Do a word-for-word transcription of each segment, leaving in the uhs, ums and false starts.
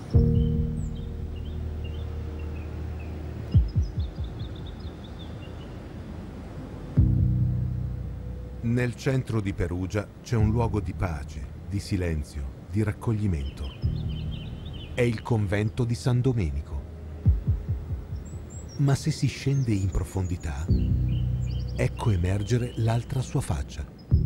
Nel centro di Perugia c'è un luogo di pace, di silenzio, di raccoglimento. È il convento di San Domenico. Ma se si scende in profondità, ecco emergere l'altra sua faccia.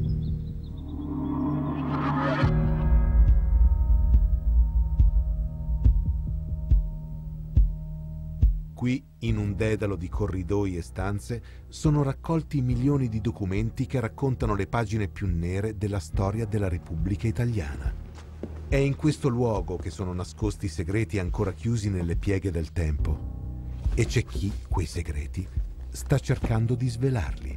Qui, in un dedalo di corridoi e stanze, sono raccolti milioni di documenti che raccontano le pagine più nere della storia della Repubblica Italiana. È in questo luogo che sono nascosti segreti ancora chiusi nelle pieghe del tempo. E c'è chi, quei segreti, sta cercando di svelarli.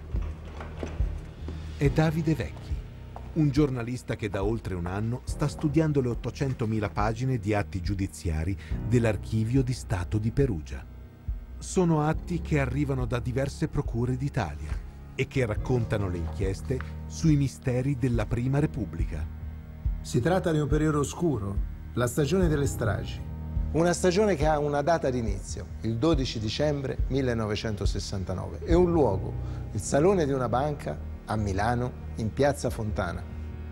È Davide Vecchi, un giornalista che da oltre un anno sta studiando le ottocentomila pagine di atti giudiziari dell'Archivio di Stato di Perugia. Sono atti che arrivano da diverse procure d'Italia e che raccontano le inchieste sui misteri della Prima Repubblica. Si tratta di un periodo oscuro, la stagione delle stragi. Una stagione che ha una data d'inizio, il dodici dicembre millenovecentosessantanove, e un luogo, il salone di una banca a Milano, in piazza Fontana.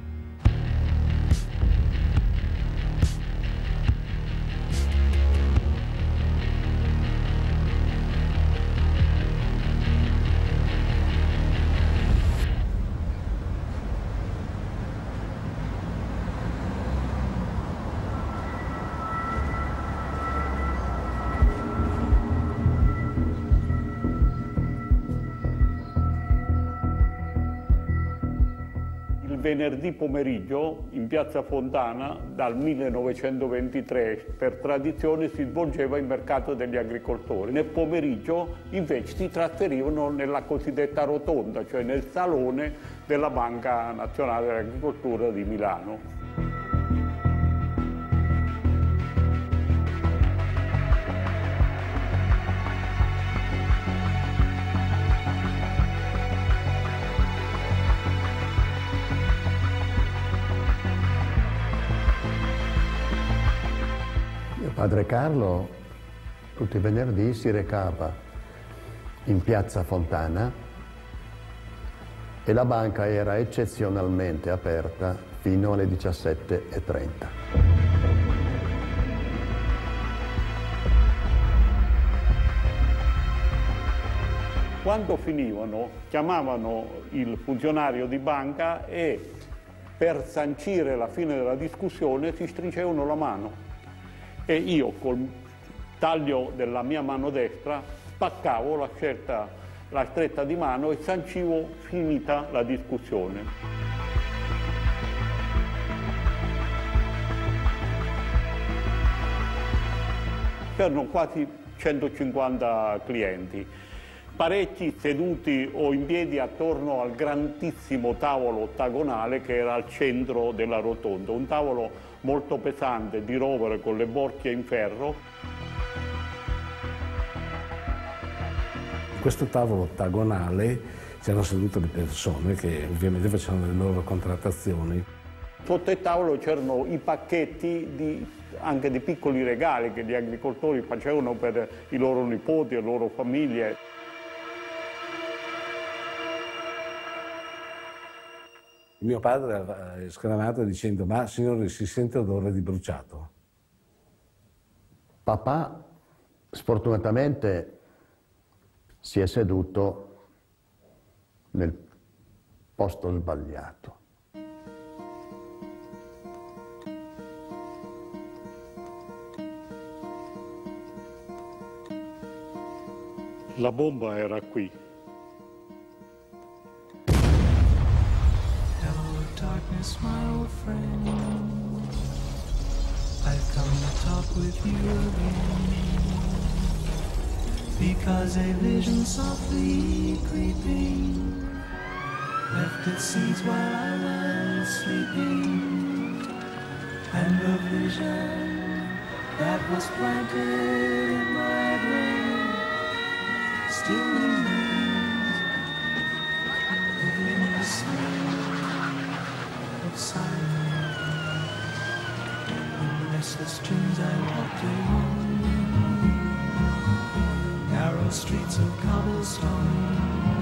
Venerdì pomeriggio in piazza Fontana dal millenovecentoventitré per tradizione si svolgeva il mercato degli agricoltori. Nel pomeriggio invece si trasferivano nella cosiddetta rotonda, cioè nel salone della Banca Nazionale dell'Agricoltura di Milano. Padre Carlo tutti i venerdì si recava in piazza Fontana e la banca era eccezionalmente aperta fino alle diciassette e trenta. Quando finivano, chiamavano il funzionario di banca e per sancire la fine della discussione si stringevano la mano. E io col taglio della mia mano destra spaccavo la, scelta, la stretta di mano e sancivo finita la discussione. C'erano quasi centocinquanta clienti, parecchi seduti o in piedi attorno al grandissimo tavolo ottagonale che era al centro della rotonda, un tavolo molto pesante di rovere con le borchie in ferro. In questo tavolo ottagonale c'erano sedute le persone che ovviamente facevano le loro contrattazioni. Sotto il tavolo c'erano i pacchetti di, anche di piccoli regali che gli agricoltori facevano per i loro nipoti e le loro famiglie. Mio padre ha esclamato dicendo: ma signore, si sente odore di bruciato? Papà sfortunatamente si è seduto nel posto sbagliato. La bomba era qui. Darkness, my old friend, I've come to talk with you again, because a vision softly creeping left its seeds while I was sleeping, and the vision that was planted in my brain still remains within the sound of silence. restless dreams I walked alone, narrow streets of cobblestone,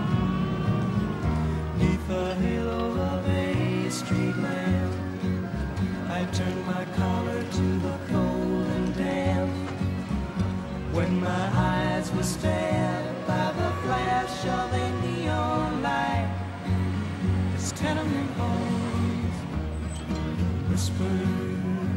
neath the halo of a street lamp. I turned my collar to the cold and damp, when my eyes were stabbed by the flash of a neon light. It's tenement halls, whispered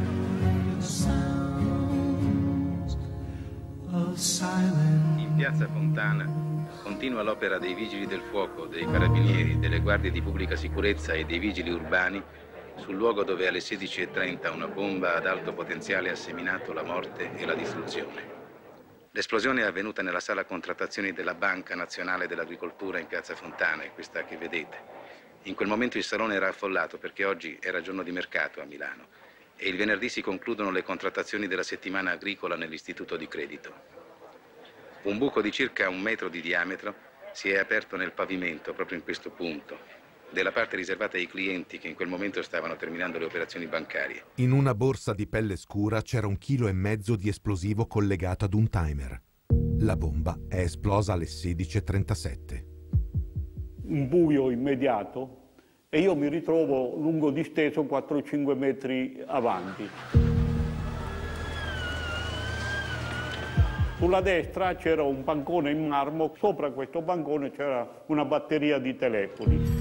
sounds of silence. In piazza Fontana continua l'opera dei vigili del fuoco, dei carabinieri, delle guardie di pubblica sicurezza e dei vigili urbani sul luogo dove alle sedici e trenta una bomba ad alto potenziale ha seminato la morte e la distruzione. L'esplosione è avvenuta nella sala contrattazioni della Banca Nazionale dell'Agricoltura in piazza Fontana, è questa che vedete. In quel momento il salone era affollato perché oggi era giorno di mercato a Milano e il venerdì si concludono le contrattazioni della settimana agricola nell'istituto di credito. Un buco di circa un metro di diametro si è aperto nel pavimento, proprio in questo punto, della parte riservata ai clienti che in quel momento stavano terminando le operazioni bancarie. In una borsa di pelle scura c'era un chilo e mezzo di esplosivo collegato ad un timer. La bomba è esplosa alle sedici e trentasette. Un buio immediato e io mi ritrovo lungo disteso quattro o cinque metri avanti. Sulla destra c'era un bancone in marmo, sopra questo bancone c'era una batteria di telefoni.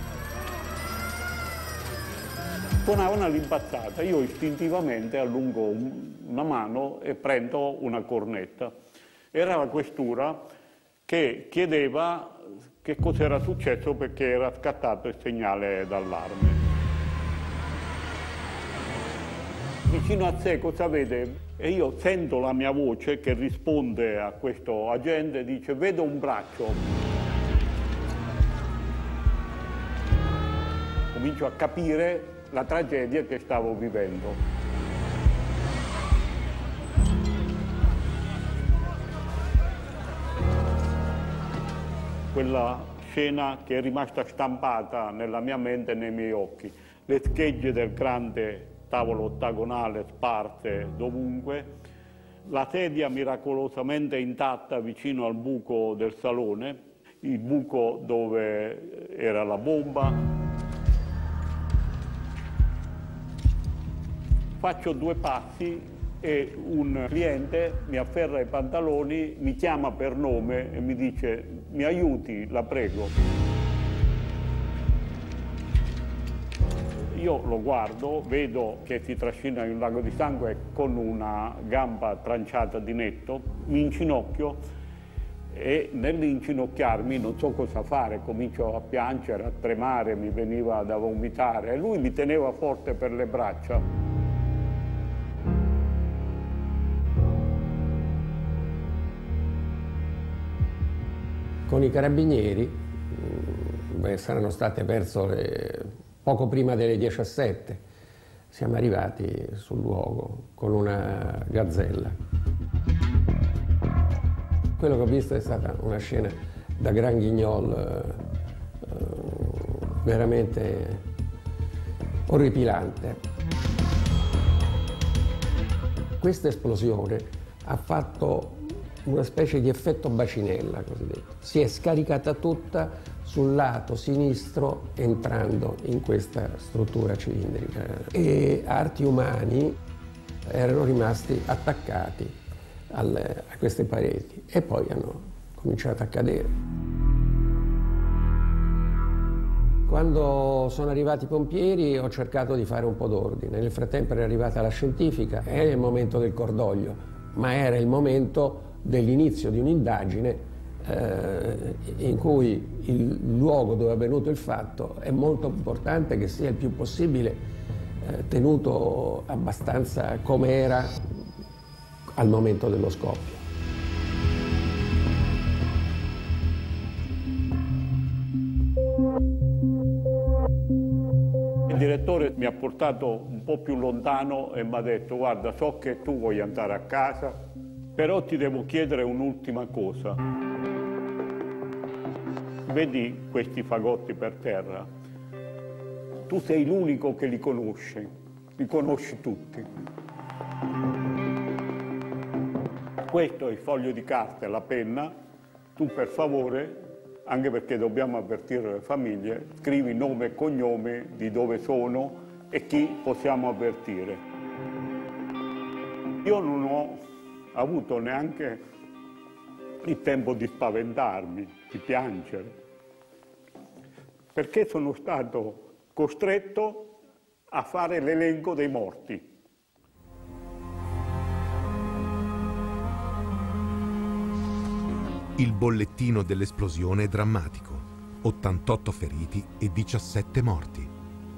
Suonava una rimbazzata, io istintivamente allungo una mano e prendo una cornetta. Era la questura che chiedeva che cos'era successo perché era scattato il segnale d'allarme. Vicino a sé cosa vede? E io sento la mia voce che risponde a questo agente e dice: vedo un braccio. Comincio a capire la tragedia che stavo vivendo. Quella scena che è rimasta stampata nella mia mente e nei miei occhi, le schegge del grande tavolo ottagonale sparse dovunque, la sedia miracolosamente intatta vicino al buco del salone, il buco dove era la bomba. Faccio due passi e un cliente mi afferra i pantaloni, mi chiama per nome e mi dice: mi aiuti, la prego. Io lo guardo, vedo che si trascina in un lago di sangue con una gamba tranciata di netto, mi inginocchio e nell'inginocchiarmi non so cosa fare, comincio a piangere, a tremare, mi veniva da vomitare e lui mi teneva forte per le braccia. Con i carabinieri beh, saranno state verso le, poco prima delle diciassette. Siamo arrivati sul luogo con una gazzella. Quello che ho visto è stata una scena da Grand Guignol eh, veramente orripilante. Questa esplosione ha fatto una specie di effetto bacinella cosiddetto. Si è scaricata tutta sul lato sinistro entrando in questa struttura cilindrica e arti umani erano rimasti attaccati alle, a queste pareti e poi hanno cominciato a cadere. Quando sono arrivati i pompieri ho cercato di fare un po' d'ordine. Nel frattempo era arrivata la scientifica, era il momento del cordoglio, ma era il momento dell'inizio di un'indagine eh, in cui il luogo dove è avvenuto il fatto è molto importante che sia il più possibile eh, tenuto abbastanza come era al momento dello scoppio. Il direttore mi ha portato un po' più lontano e mi ha detto: guarda, so che tu vuoi andare a casa, però ti devo chiedere un'ultima cosa. Vedi questi fagotti per terra? Tu sei l'unico che li conosce, li conosci tutti. questo è il foglio di carta e la penna, tu per favore, anche perché dobbiamo avvertire le famiglie, scrivi nome e cognome di dove sono e chi possiamo avvertire. Io non ho avuto neanche il tempo di spaventarmi, di piangere, perché sono stato costretto a fare l'elenco dei morti. Il bollettino dell'esplosione è drammatico. ottantotto feriti e diciassette morti.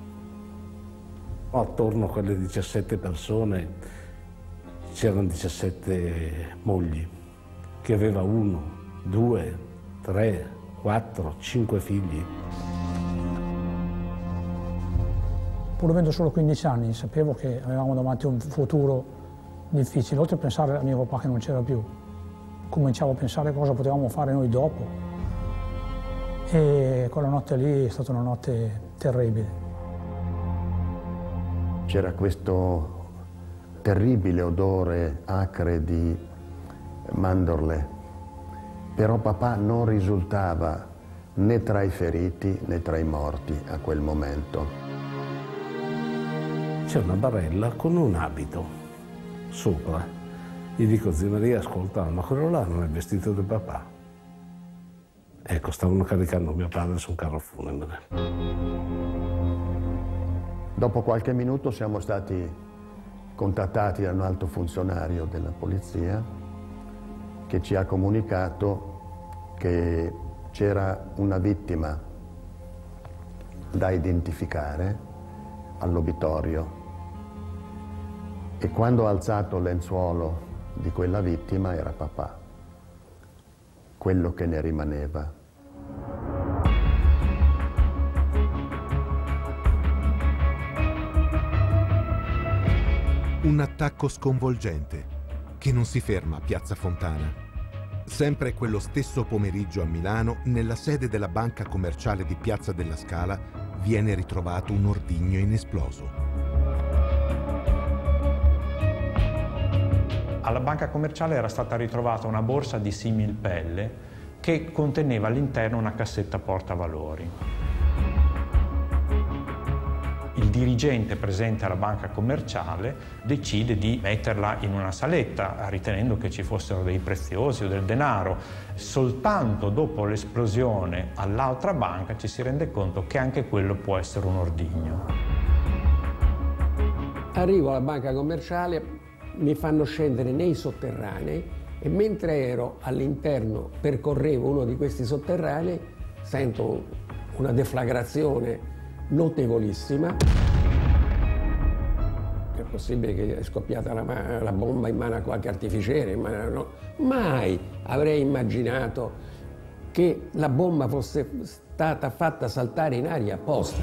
Attorno a quelle diciassette persone c'erano diciassette mogli, che aveva uno, due, tre, quattro, cinque figli. Pur avendo solo quindici anni, sapevo che avevamo davanti un futuro difficile. Oltre a pensare a mio papà che non c'era più, cominciavo a pensare cosa potevamo fare noi dopo. E quella notte lì è stata una notte terribile. C'era questo terribile odore acre di mandorle, però papà non risultava né tra i feriti né tra i morti a quel momento. C'è una barella con un abito sopra. Gli dico, zia Maria, ascolta, ma quello là non è il vestito del papà? Ecco, stavano caricando mio padre su un carro funebre. Dopo qualche minuto siamo stati contattati da un alto funzionario della polizia che ci ha comunicato che c'era una vittima da identificare all'obitorio e quando ho alzato il lenzuolo di quella vittima era papà, quello che ne rimaneva. Un attacco sconvolgente che non si ferma a Piazza Fontana. Sempre quello stesso pomeriggio a Milano, nella sede della banca commerciale di Piazza della Scala, viene ritrovato un ordigno inesploso. Alla banca commerciale era stata ritrovata una borsa di similpelle che conteneva all'interno una cassetta portavalori. Il dirigente presente alla banca commerciale decide di metterla in una saletta, ritenendo che ci fossero dei preziosi o del denaro. Soltanto dopo l'esplosione all'altra banca ci si rende conto che anche quello può essere un ordigno. Arrivo alla banca commerciale, mi fanno scendere nei sotterranei e mentre ero all'interno, percorrevo uno di questi sotterranei, sento una deflagrazione notevolissima. È possibile che è scoppiata la, la bomba in mano a qualche artificiere, ma no, mai avrei immaginato che la bomba fosse stata fatta saltare in aria apposta.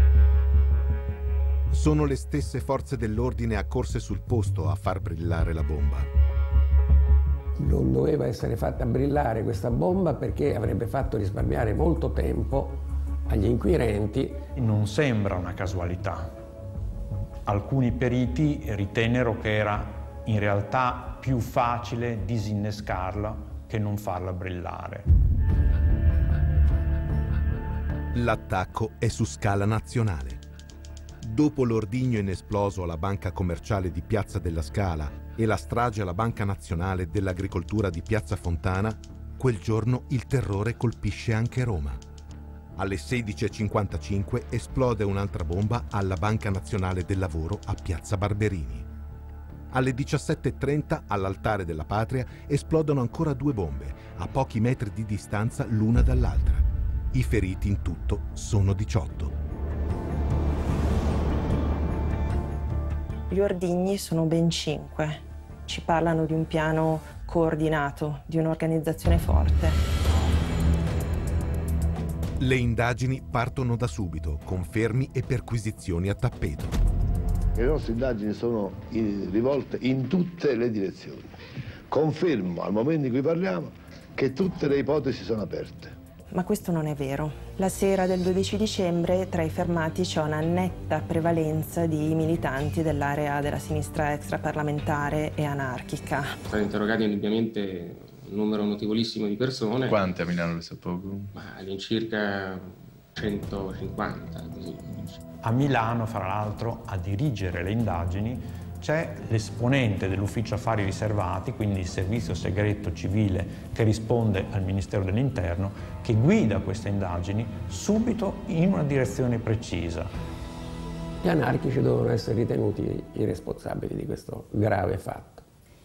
Sono le stesse forze dell'ordine accorse sul posto a far brillare la bomba. Non doveva essere fatta brillare questa bomba perché avrebbe fatto risparmiare molto tempo agli inquirenti. Non sembra una casualità. Alcuni periti ritennero che era in realtà più facile disinnescarla che non farla brillare. L'attacco è su scala nazionale. Dopo l'ordigno inesploso alla banca commerciale di Piazza della Scala e la strage alla Banca Nazionale dell'Agricoltura di Piazza Fontana, quel giorno il terrore colpisce anche Roma. Alle sedici e cinquantacinque esplode un'altra bomba alla Banca Nazionale del Lavoro a Piazza Barberini. Alle diciassette e trenta all'Altare della Patria esplodono ancora due bombe, a pochi metri di distanza l'una dall'altra. I feriti in tutto sono diciotto. Gli ordigni sono ben cinque. Ci parlano di un piano coordinato, di un'organizzazione forte. Le indagini partono da subito, con fermi e perquisizioni a tappeto. Le nostre indagini sono in, rivolte in tutte le direzioni. Confermo, al momento in cui parliamo, che tutte le ipotesi sono aperte. ma questo non è vero. La sera del dodici dicembre tra i fermati c'è una netta prevalenza di militanti dell'area della sinistra extraparlamentare e anarchica. Sono stati interrogati indubbiamente un numero notevolissimo di persone. Quante a Milano, lo sa poco? Ma all'incirca centocinquanta, così. A Milano, fra l'altro, a dirigere le indagini c'è l'esponente dell'ufficio affari riservati, quindi il servizio segreto civile che risponde al Ministero dell'Interno, che guida queste indagini subito in una direzione precisa. Gli anarchici dovevano essere ritenuti i responsabili di questo grave fatto.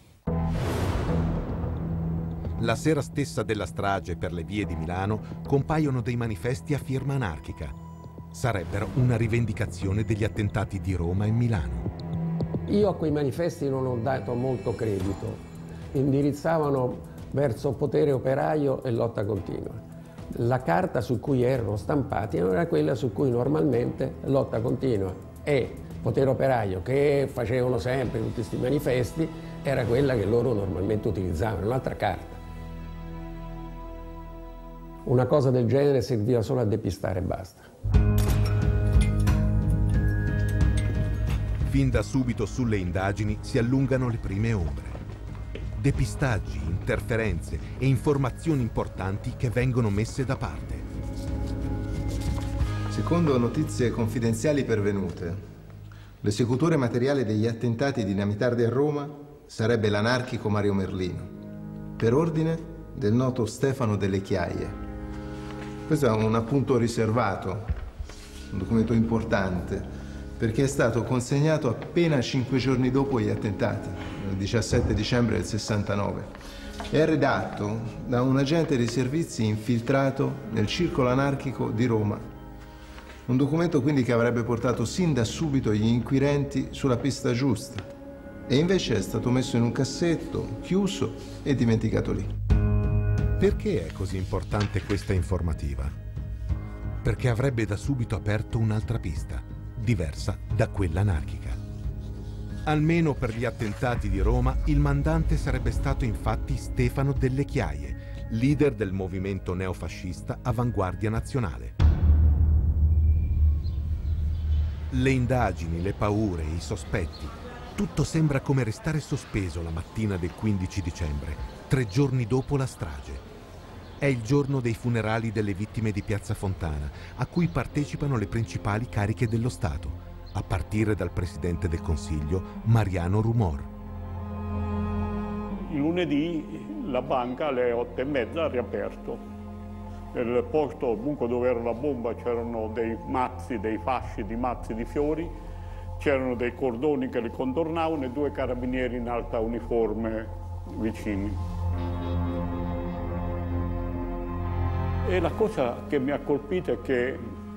La sera stessa della strage per le vie di Milano compaiono dei manifesti a firma anarchica. Sarebbero una rivendicazione degli attentati di Roma e Milano. Io a quei manifesti non ho dato molto credito. Indirizzavano verso potere operaio e lotta continua. La carta su cui erano stampati era quella su cui normalmente lotta continua e potere operaio, che facevano sempre tutti questi manifesti, era quella che loro normalmente utilizzavano, un'altra carta. Una cosa del genere serviva solo a depistare e basta. Fin da subito sulle indagini si allungano le prime ombre. Depistaggi, interferenze e informazioni importanti che vengono messe da parte. Secondo notizie confidenziali pervenute, l'esecutore materiale degli attentati dinamitardi a Roma sarebbe l'anarchico Mario Merlino, per ordine del noto Stefano Delle Chiaie. Questo è un appunto riservato, un documento importante, perché è stato consegnato appena cinque giorni dopo gli attentati, il diciassette dicembre del sessantanove. È redatto da un agente dei servizi infiltrato nel circolo anarchico di Roma. Un documento quindi che avrebbe portato sin da subito gli inquirenti sulla pista giusta. E invece è stato messo in un cassetto, chiuso e dimenticato lì. Perché è così importante questa informativa? Perché avrebbe da subito aperto un'altra pista, diversa da quella anarchica. Almeno per gli attentati di Roma, il mandante sarebbe stato infatti Stefano Delle Chiaie, leader del movimento neofascista Avanguardia Nazionale. Le indagini, le paure, i sospetti, tutto sembra come restare sospeso la mattina del quindici dicembre, tre giorni dopo la strage. È il giorno dei funerali delle vittime di Piazza Fontana, a cui partecipano le principali cariche dello Stato, a partire dal Presidente del Consiglio, Mariano Rumor. Il lunedì la banca alle otto e mezza ha riaperto. Nel posto comunque dove era la bomba c'erano dei mazzi, dei fasci di mazzi di fiori, c'erano dei cordoni che li contornavano e due carabinieri in alta uniforme vicini. E la cosa che mi ha colpito è che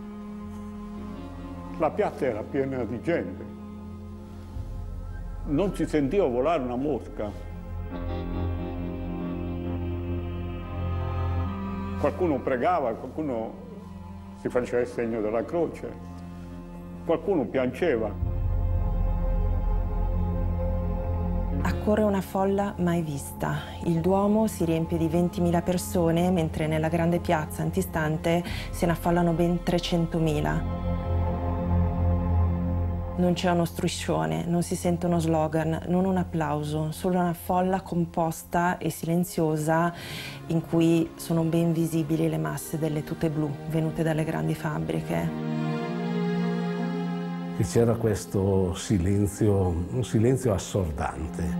la piazza era piena di gente. Non si sentiva volare una mosca. Qualcuno pregava, qualcuno si faceva il segno della croce, qualcuno piangeva. Accorre una folla mai vista. Il Duomo si riempie di ventimila persone, mentre nella grande piazza antistante se ne affollano ben trecentomila. Non c'è uno striscione, non si sente uno slogan, non un applauso, solo una folla composta e silenziosa in cui sono ben visibili le masse delle tute blu venute dalle grandi fabbriche. E c'era questo silenzio, un silenzio assordante.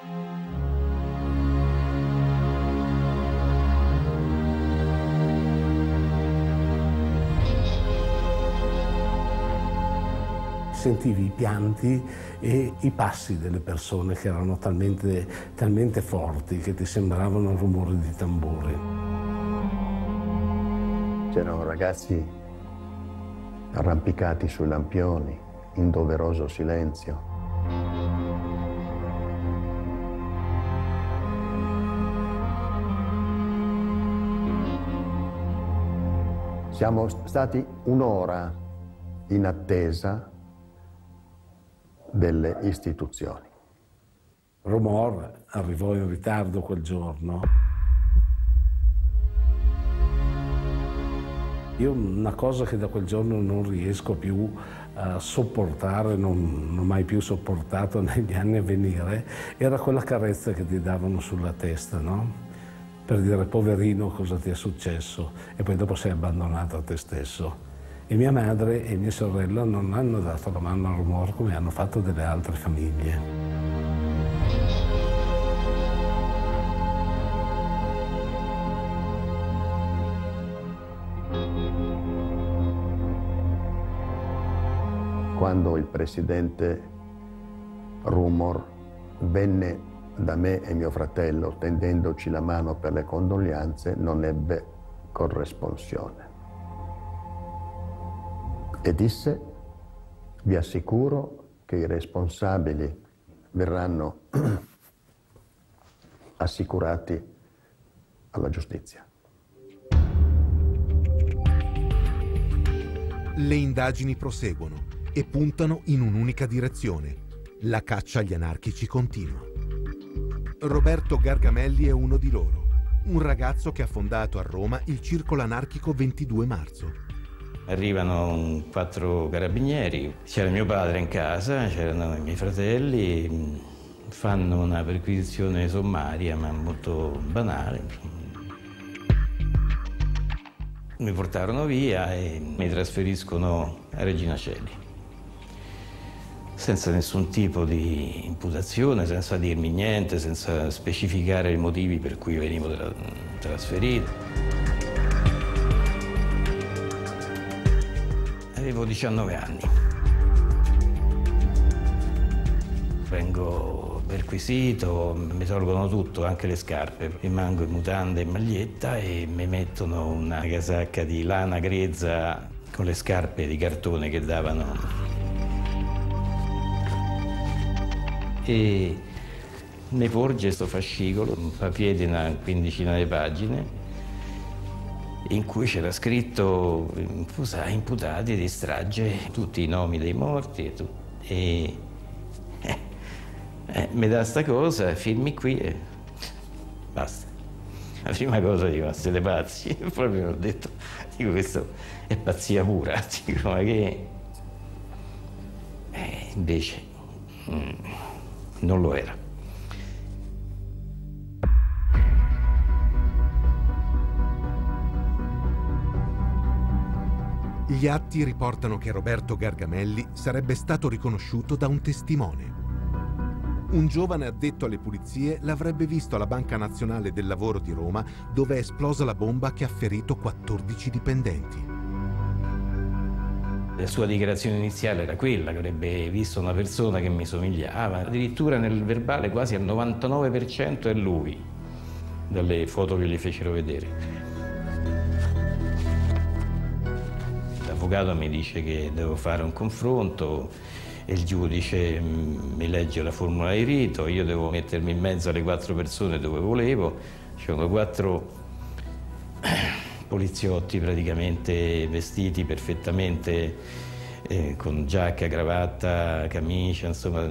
Sentivi i pianti e i passi delle persone che erano talmente, talmente forti che ti sembravano il rumore di tamburi. C'erano ragazzi arrampicati sui lampioni, in doveroso silenzio. Siamo stati un'ora in attesa delle istituzioni. Rumor arrivò in ritardo quel giorno. Io una cosa che da quel giorno non riesco più a sopportare, non, non ho mai più sopportato negli anni a venire, era quella carezza che ti davano sulla testa, no? Per dire poverino cosa ti è successo e poi dopo sei abbandonato a te stesso. E mia madre e mia sorella non hanno dato la mano al rumore come hanno fatto delle altre famiglie. Quando il presidente Rumor venne da me e mio fratello tendendoci la mano per le condoglianze, non ebbe corresponsione. E disse: vi assicuro che i responsabili verranno assicurati alla giustizia. Le indagini proseguono e puntano in un'unica direzione. La caccia agli anarchici continua. Roberto Gargamelli è uno di loro, un ragazzo che ha fondato a Roma il circolo anarchico ventidue marzo. Arrivano quattro carabinieri, c'era mio padre in casa, c'erano i miei fratelli, fanno una perquisizione sommaria ma molto banale. Mi portarono via e mi trasferiscono a Regina Coeli, senza nessun tipo di imputazione, senza dirmi niente, senza specificare i motivi per cui venivo tra trasferito. Avevo diciannove anni. Vengo perquisito, mi tolgono tutto, anche le scarpe. Rimango in mutande e maglietta e mi mettono una casacca di lana grezza con le scarpe di cartone che davano. E mi porge questo fascicolo, un papier di una quindicina di pagine, in cui c'era scritto imputati di strage, tutti i nomi dei morti e, e eh, eh, mi dà sta cosa, firmi qui e basta. La prima cosa dico, ma siete pazzi? E proprio ho detto, dico, questo è pazzia pura, dico, ma che... Eh, invece mm, non lo era. Gli atti riportano che Roberto Gargamelli sarebbe stato riconosciuto da un testimone. Un giovane addetto alle pulizie l'avrebbe visto alla Banca Nazionale del Lavoro di Roma, dove è esplosa la bomba che ha ferito quattordici dipendenti. La sua dichiarazione iniziale era quella, che avrebbe visto una persona che mi somigliava. Addirittura nel verbale quasi al novantanove per cento è lui, dalle foto che gli fecero vedere. L'avvocato mi dice che devo fare un confronto e il giudice mi legge la formula di rito, io devo mettermi in mezzo alle quattro persone dove volevo. C'erano quattro poliziotti praticamente vestiti perfettamente, eh, con giacca, cravatta, camicia, insomma,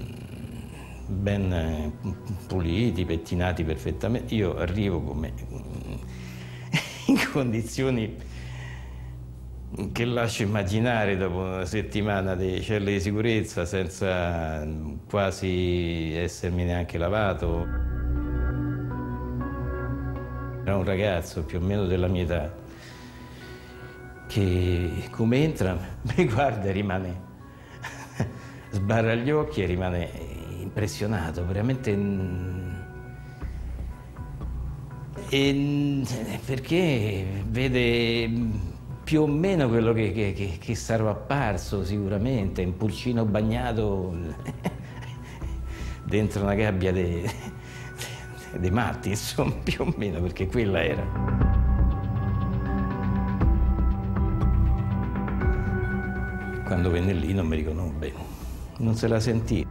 ben puliti, pettinati perfettamente. Io arrivo come in condizioni che lascio immaginare dopo una settimana di celle di sicurezza, senza quasi essermi neanche lavato. Era un ragazzo più o meno della mia età che come entra mi guarda e rimane, sbarra gli occhi e rimane impressionato, veramente. E perché vede più o meno quello che, che, che, che sarò apparso sicuramente, un pulcino bagnato dentro una gabbia dei de matti, insomma, più o meno, perché quella era. Quando venne lì non mi riconobbe, non se la sentì.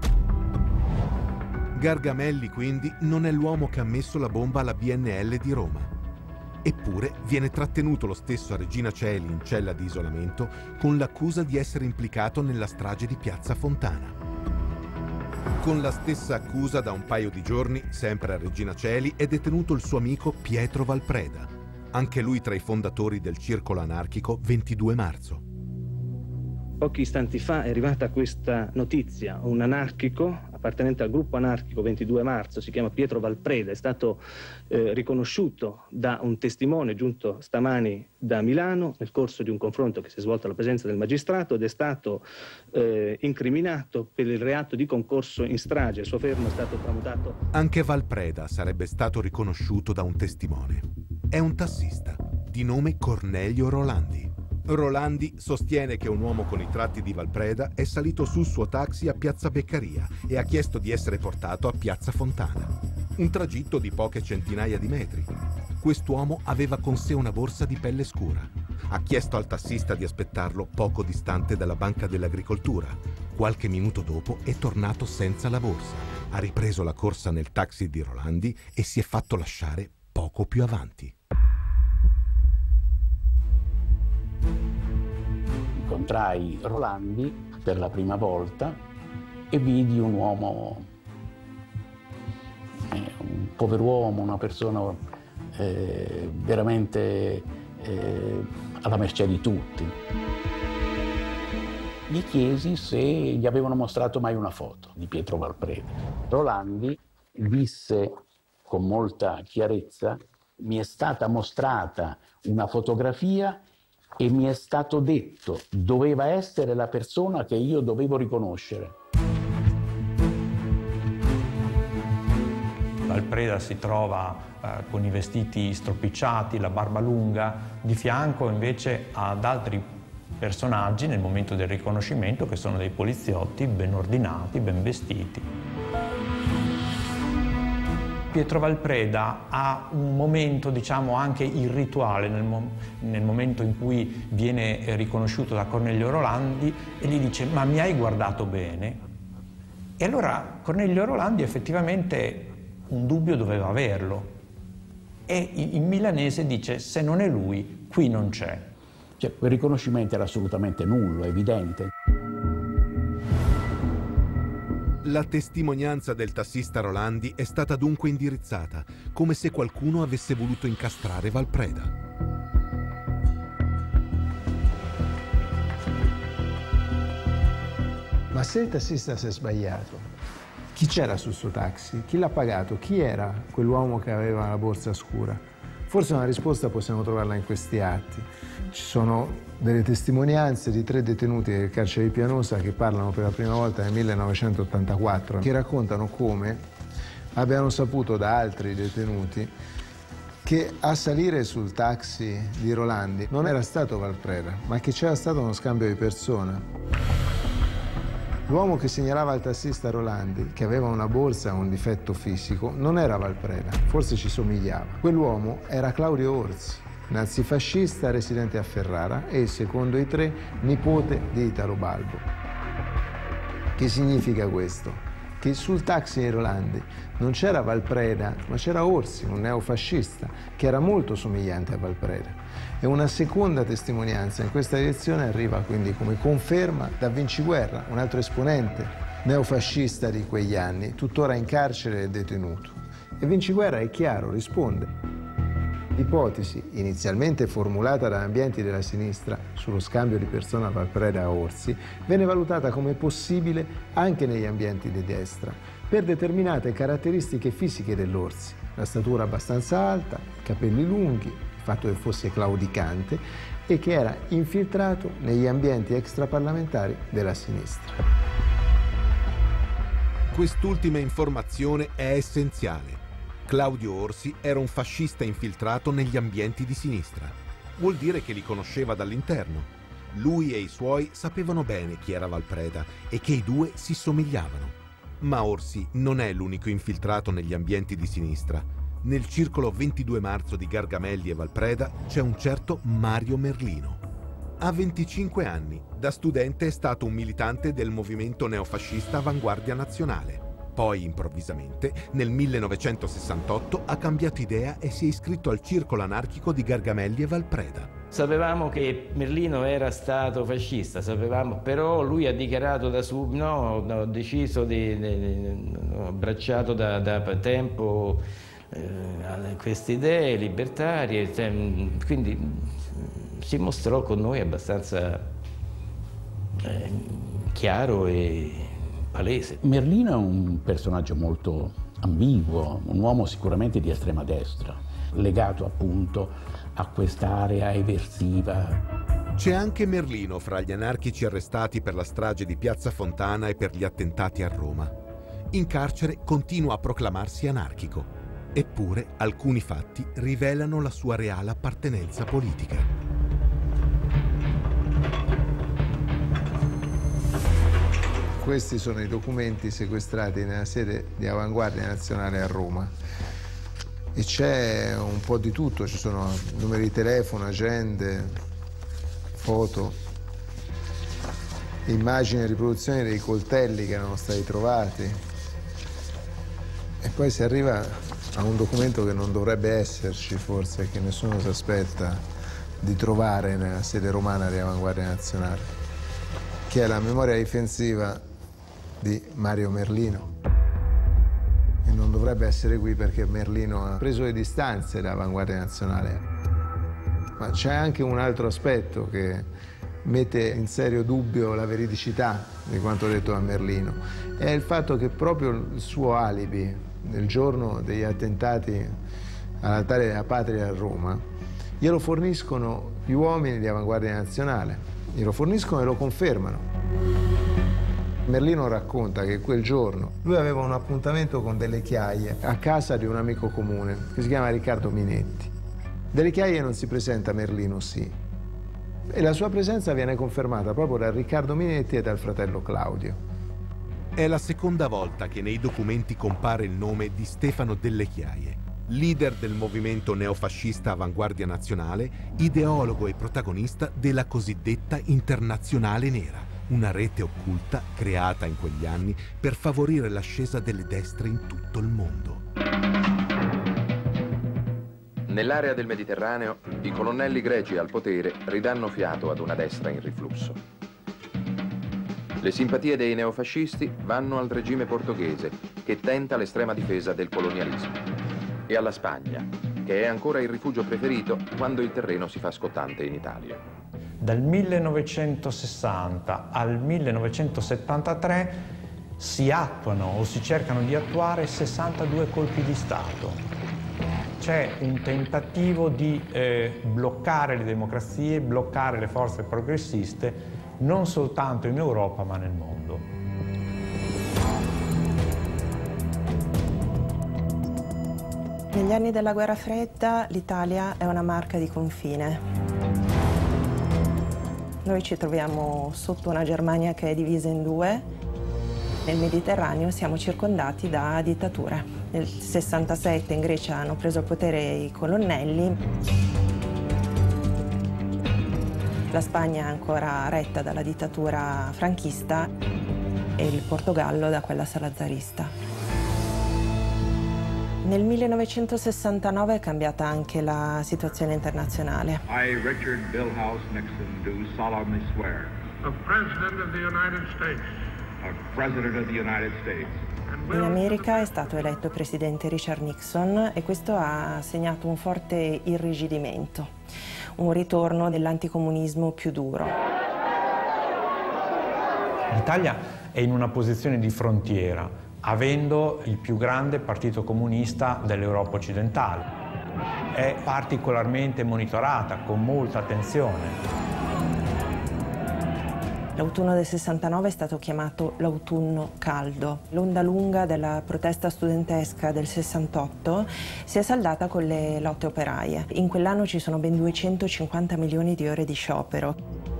Gargamelli quindi non è l'uomo che ha messo la bomba alla B N L di Roma. Eppure viene trattenuto lo stesso a Regina Coeli in cella di isolamento con l'accusa di essere implicato nella strage di Piazza Fontana. Con la stessa accusa da un paio di giorni, sempre a Regina Coeli, è detenuto il suo amico Pietro Valpreda, anche lui tra i fondatori del circolo anarchico ventidue marzo. Pochi istanti fa è arrivata questa notizia: un anarchico appartenente al gruppo anarchico ventidue marzo, si chiama Pietro Valpreda, è stato eh, riconosciuto da un testimone giunto stamani da Milano nel corso di un confronto che si è svolto alla presenza del magistrato, ed è stato eh, incriminato per il reato di concorso in strage. Il suo fermo è stato tramutato. Anche Valpreda sarebbe stato riconosciuto da un testimone. È un tassista di nome Cornelio Rolandi. Rolandi sostiene che un uomo con i tratti di Valpreda è salito sul suo taxi a Piazza Beccaria e ha chiesto di essere portato a Piazza Fontana. Un tragitto di poche centinaia di metri. Quest'uomo aveva con sé una borsa di pelle scura. Ha chiesto al tassista di aspettarlo poco distante dalla Banca dell'Agricoltura. Qualche minuto dopo è tornato senza la borsa. Ha ripreso la corsa nel taxi di Rolandi e si è fatto lasciare poco più avanti. Incontrai Rolandi per la prima volta e vidi un uomo, eh, un pover'uomo, una persona eh, veramente eh, alla mercé di tutti. Gli chiesi se gli avevano mostrato mai una foto di Pietro Valpreda. Rolandi disse con molta chiarezza: mi è stata mostrata una fotografia e mi è stato detto doveva essere la persona che io dovevo riconoscere. Valpreda si trova eh, con i vestiti stropicciati, la barba lunga, di fianco invece ad altri personaggi nel momento del riconoscimento che sono dei poliziotti ben ordinati, ben vestiti. Pietro Valpreda ha un momento, diciamo, anche irrituale nel, mo nel momento in cui viene riconosciuto da Cornelio Rolandi e gli dice: ma mi hai guardato bene? E allora Cornelio Rolandi effettivamente un dubbio doveva averlo e in milanese dice: se non è lui, qui non c'è. Cioè, quel riconoscimento era assolutamente nullo, evidente. La testimonianza del tassista Rolandi è stata dunque indirizzata, come se qualcuno avesse voluto incastrare Valpreda. Ma se il tassista si è sbagliato, chi c'era sul suo taxi? Chi l'ha pagato? Chi era quell'uomo che aveva la borsa scura? Forse una risposta possiamo trovarla in questi atti. Ci sono delle testimonianze di tre detenuti del carcere di Pianosa che parlano per la prima volta nel millenovecentottantaquattro, che raccontano come abbiano saputo da altri detenuti che a salire sul taxi di Rolandi non era stato Valpreda, ma che c'era stato uno scambio di persona. L'uomo che segnalava al tassista Rolandi che aveva una borsa o un difetto fisico non era Valpreda, forse ci somigliava. Quell'uomo era Claudio Orsi, nazifascista residente a Ferrara e, secondo i tre, nipote di Italo Balbo. Che significa questo? Che sul taxi di Rolandi non c'era Valpreda, ma c'era Orsi, un neofascista, che era molto somigliante a Valpreda. E una seconda testimonianza in questa direzione arriva quindi come conferma da Vinciguerra, un altro esponente neofascista di quegli anni, tuttora in carcere e detenuto. E Vinciguerra, è chiaro, risponde. L'ipotesi, inizialmente formulata da ambienti della sinistra sullo scambio di persona Valpreda-Orsi, venne valutata come possibile anche negli ambienti di destra, per determinate caratteristiche fisiche dell'Orsi: la statura abbastanza alta, i capelli lunghi, il fatto che fosse claudicante e che era infiltrato negli ambienti extraparlamentari della sinistra. Quest'ultima informazione è essenziale. Claudio Orsi era un fascista infiltrato negli ambienti di sinistra. Vuol dire che li conosceva dall'interno. Lui e i suoi sapevano bene chi era Valpreda e che i due si somigliavano. Ma Orsi non è l'unico infiltrato negli ambienti di sinistra. Nel circolo ventidue marzo di Gargamelli e Valpreda c'è un certo Mario Merlino. Ha venticinque anni, da studente è stato un militante del movimento neofascista Avanguardia Nazionale. Poi, improvvisamente, nel millenovecentosessantotto ha cambiato idea e si è iscritto al circolo anarchico di Gargamelli e Valpreda. Sapevamo che Merlino era stato fascista, sapevamo, però lui ha dichiarato da subito, no, ho deciso di, di, di ho abbracciato da, da tempo eh, queste idee libertarie, quindi si mostrò con noi abbastanza eh, chiaro e palese. Merlino è un personaggio molto ambiguo, un uomo sicuramente di estrema destra, legato appunto a quest'area eversiva. C'è anche Merlino fra gli anarchici arrestati per la strage di Piazza Fontana e per gli attentati a Roma. In carcere continua a proclamarsi anarchico, eppure alcuni fatti rivelano la sua reale appartenenza politica. Questi sono i documenti sequestrati nella sede di Avanguardia Nazionale a Roma. E c'è un po' di tutto, ci sono numeri di telefono, agende, foto, immagini e riproduzioni dei coltelli che erano stati trovati. E poi si arriva a un documento che non dovrebbe esserci, forse, che nessuno si aspetta di trovare nella sede romana di Avanguardia Nazionale, che è la memoria difensiva di Mario Merlino. E non dovrebbe essere qui perché Merlino ha preso le distanze dall'Avanguardia Nazionale. Ma c'è anche un altro aspetto che mette in serio dubbio la veridicità di quanto detto da Merlino. È il fatto che proprio il suo alibi, nel giorno degli attentati all'altare della patria a Roma, glielo forniscono gli uomini di Avanguardia Nazionale. Glielo forniscono e lo confermano. Merlino racconta che quel giorno lui aveva un appuntamento con Delle Chiaie a casa di un amico comune che si chiama Riccardo Minetti. Delle Chiaie non si presenta, Merlino sì. E la sua presenza viene confermata proprio da Riccardo Minetti e dal fratello Claudio. È la seconda volta che nei documenti compare il nome di Stefano Delle Chiaie, leader del movimento neofascista Avanguardia Nazionale, ideologo e protagonista della cosiddetta Internazionale Nera, una rete occulta creata in quegli anni per favorire l'ascesa delle destre in tutto il mondo. Nell'area del Mediterraneo, i colonnelli greci al potere ridanno fiato ad una destra in riflusso. Le simpatie dei neofascisti vanno al regime portoghese, che tenta l'estrema difesa del colonialismo, e alla Spagna, che è ancora il rifugio preferito quando il terreno si fa scottante in Italia. Dal millenovecentosessanta al millenovecentosettantatré si attuano o si cercano di attuare sessantadue colpi di Stato. C'è un tentativo di eh, bloccare le democrazie, bloccare le forze progressiste, non soltanto in Europa ma nel mondo. Negli anni della guerra fredda l'Italia è una marca di confine. Noi ci troviamo sotto una Germania che è divisa in due. Nel Mediterraneo siamo circondati da dittature. Nel sessantasette in Grecia hanno preso il potere i colonnelli. La Spagna è ancora retta dalla dittatura franchista e il Portogallo da quella salazarista. Nel millenovecentosessantanove è cambiata anche la situazione internazionale. I, Richard Milhouse Nixon, do solemnly swear. The President of the United States. A President of the United States. In America è stato eletto presidente Richard Nixon e questo ha segnato un forte irrigidimento, un ritorno dell'anticomunismo più duro. L'Italia è in una posizione di frontiera, avendo il più grande partito comunista dell'Europa occidentale. È particolarmente monitorata, con molta attenzione. L'autunno del sessantanove è stato chiamato l'autunno caldo. L'onda lunga della protesta studentesca del sessantotto si è saldata con le lotte operaie. In quell'anno ci sono ben duecentocinquanta milioni di ore di sciopero.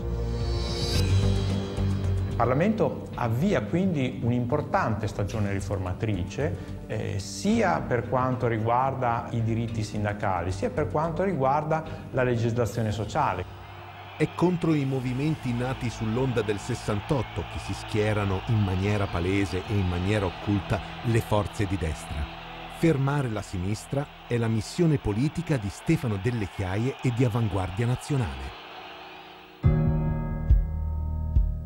Il Parlamento avvia quindi un'importante stagione riformatrice, eh, sia per quanto riguarda i diritti sindacali, sia per quanto riguarda la legislazione sociale. È contro i movimenti nati sull'onda del sessantotto che si schierano in maniera palese e in maniera occulta le forze di destra. Fermare la sinistra è la missione politica di Stefano Delle Chiaie e di Avanguardia Nazionale.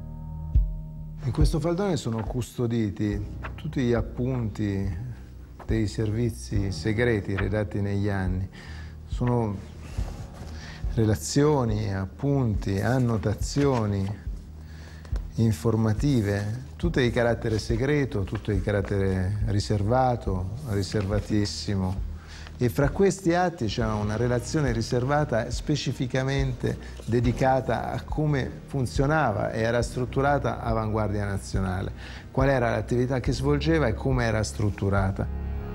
In questo faldone sono custoditi tutti gli appunti dei servizi segreti redatti negli anni. Sono relazioni, appunti, annotazioni informative, tutte di carattere segreto, tutte di carattere riservato, riservatissimo. E fra questi atti c'è una relazione riservata specificamente dedicata a come funzionava e era strutturata Avanguardia Nazionale, qual era l'attività che svolgeva e come era strutturata.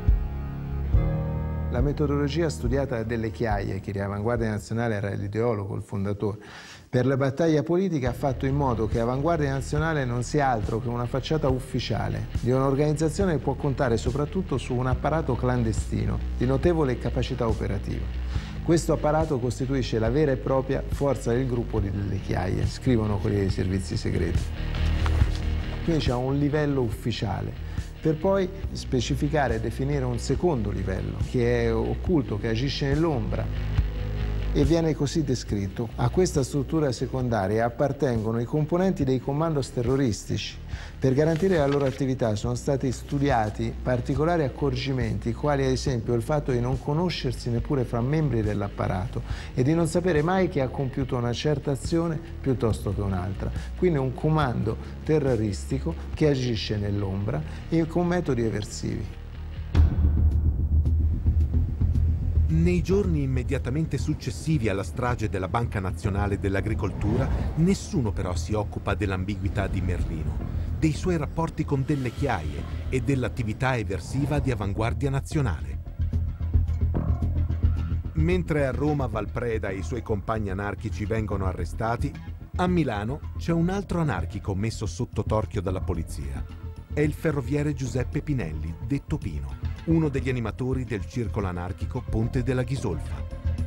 La metodologia studiata da Delle Chiaie, che di Avanguardia Nazionale era l'ideologo, il fondatore, per la battaglia politica ha fatto in modo che Avanguardia Nazionale non sia altro che una facciata ufficiale di un'organizzazione che può contare soprattutto su un apparato clandestino di notevole capacità operativa. Questo apparato costituisce la vera e propria forza del gruppo di Delle Chiaie, scrivono quelli dei servizi segreti. Quindi c'è un livello ufficiale, per poi specificare e definire un secondo livello, che è occulto, che agisce nell'ombra, e viene così descritto. A questa struttura secondaria appartengono i componenti dei commandos terroristici. Per garantire la loro attività sono stati studiati particolari accorgimenti, quali ad esempio il fatto di non conoscersi neppure fra membri dell'apparato e di non sapere mai chi ha compiuto una certa azione piuttosto che un'altra. Quindi un comando terroristico che agisce nell'ombra e con metodi eversivi. Nei giorni immediatamente successivi alla strage della Banca Nazionale dell'Agricoltura, nessuno però si occupa dell'ambiguità di Merlino, dei suoi rapporti con Delle Chiaie e dell'attività eversiva di Avanguardia Nazionale. Mentre a Roma Valpreda e i suoi compagni anarchici vengono arrestati, a Milano c'è un altro anarchico messo sotto torchio dalla polizia. È il ferroviere Giuseppe Pinelli, detto Pino, uno degli animatori del circolo anarchico Ponte della Ghisolfa.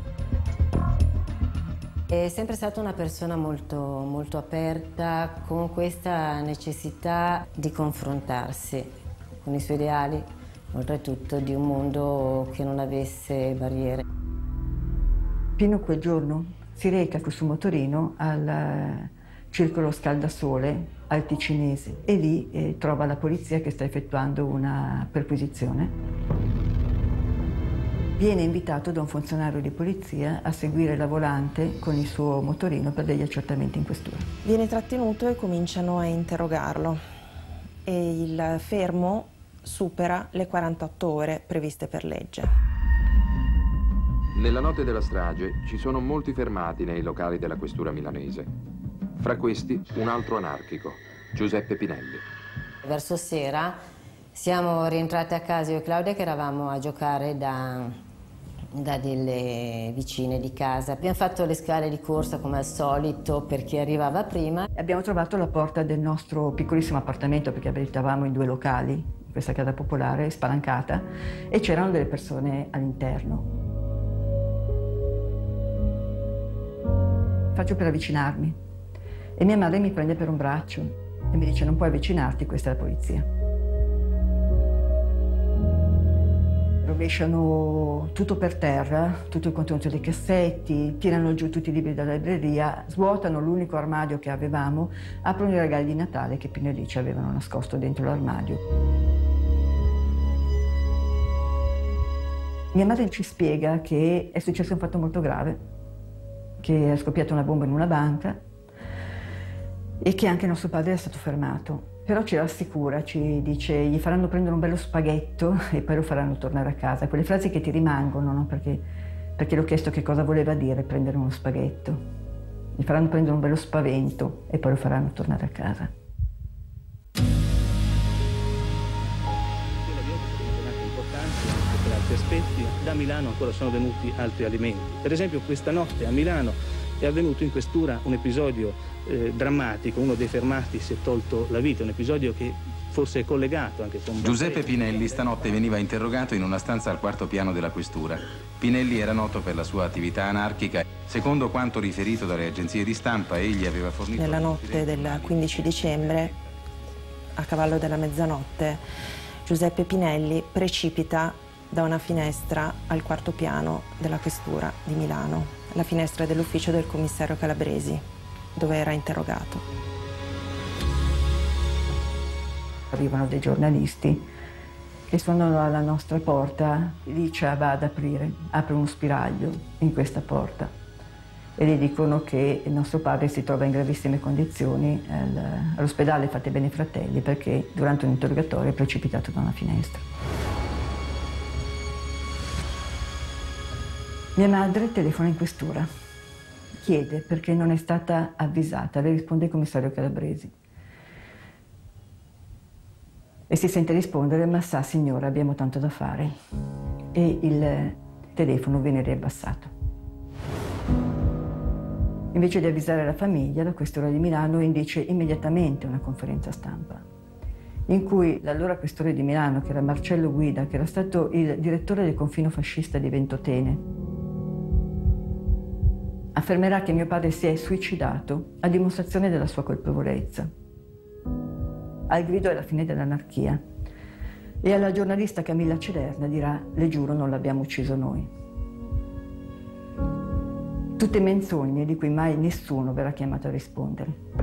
È sempre stata una persona molto, molto aperta, con questa necessità di confrontarsi con i suoi ideali, oltretutto di un mondo che non avesse barriere. Pino quel giorno si reca col suo motorino al circolo Scaldasole al Ticinese e lì eh, trova la polizia che sta effettuando una perquisizione. Viene invitato da un funzionario di polizia a seguire la volante con il suo motorino per degli accertamenti in questura. Viene trattenuto e cominciano a interrogarlo e il fermo supera le quarantotto ore previste per legge. Nella notte della strage ci sono molti fermati nei locali della questura milanese. Fra questi un altro anarchico, Giuseppe Pinelli. Verso sera siamo rientrati a casa io e Claudia, che eravamo a giocare da, da delle vicine di casa. Abbiamo fatto le scale di corsa come al solito per chi arrivava prima. Abbiamo trovato la porta del nostro piccolissimo appartamento, perché abitavamo in due locali, in questa casa popolare spalancata, e c'erano delle persone all'interno. Faccio per avvicinarmi. E mia madre mi prende per un braccio e mi dice: non puoi avvicinarti, questa è la polizia. Rovesciano tutto per terra, tutto il contenuto dei cassetti, tirano giù tutti i libri della libreria, svuotano l'unico armadio che avevamo, aprono i regali di Natale che Pinelli ci avevano nascosto dentro l'armadio. Mia madre ci spiega che è successo un fatto molto grave, che è scoppiata una bomba in una banca e che anche nostro padre è stato fermato. Però ci rassicura, ci dice: gli faranno prendere un bello spaghetto e poi lo faranno tornare a casa. Quelle frasi che ti rimangono, no? Perché, perché l'ho chiesto che cosa voleva dire prendere uno spaghetto. Gli faranno prendere un bello spavento e poi lo faranno tornare a casa. Per altri aspetti, da Milano ancora sono venuti altri alimenti. Per esempio questa notte a Milano è avvenuto in questura un episodio eh, drammatico, uno dei fermati si è tolto la vita, un episodio che forse è collegato anche con... Giuseppe Pinelli stanotte veniva interrogato in una stanza al quarto piano della questura. Pinelli era noto per la sua attività anarchica. Secondo quanto riferito dalle agenzie di stampa, egli aveva fornito... Nella notte del quindici dicembre, a cavallo della mezzanotte, Giuseppe Pinelli precipita da una finestra al quarto piano della questura di Milano, la finestra dell'ufficio del commissario Calabresi, dove era interrogato. Arrivano dei giornalisti che suonano alla nostra porta. Licia va ad aprire, apre uno spiraglio in questa porta e le dicono che il nostro padre si trova in gravissime condizioni all'ospedale Fate Bene Fratelli perché durante un interrogatorio è precipitato da una finestra. Mia madre telefona in questura, chiede perché non è stata avvisata, le risponde il commissario Calabresi. E si sente rispondere, ma sa signora, abbiamo tanto da fare. E il telefono viene riabbassato. Invece di avvisare la famiglia, la questura di Milano indice immediatamente una conferenza stampa, in cui l'allora questore di Milano, che era Marcello Guida, che era stato il direttore del confino fascista di Ventotene, affermerà che mio padre si è suicidato a dimostrazione della sua colpevolezza. Al grido è la fine dell'anarchia. E alla giornalista Camilla Celerna dirà: le giuro, non l'abbiamo ucciso noi. Tutte menzogne di cui mai nessuno verrà chiamato a rispondere.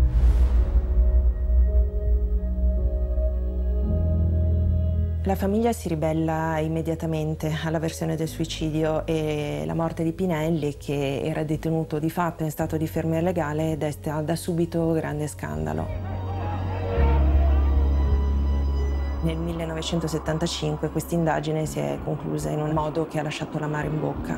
La famiglia si ribella immediatamente alla versione del suicidio e la morte di Pinelli, che era detenuto di fatto in stato di fermo illegale, desta da subito grande scandalo. Nel millenovecentosettantacinque questa indagine si è conclusa in un modo che ha lasciato l'amaro in bocca.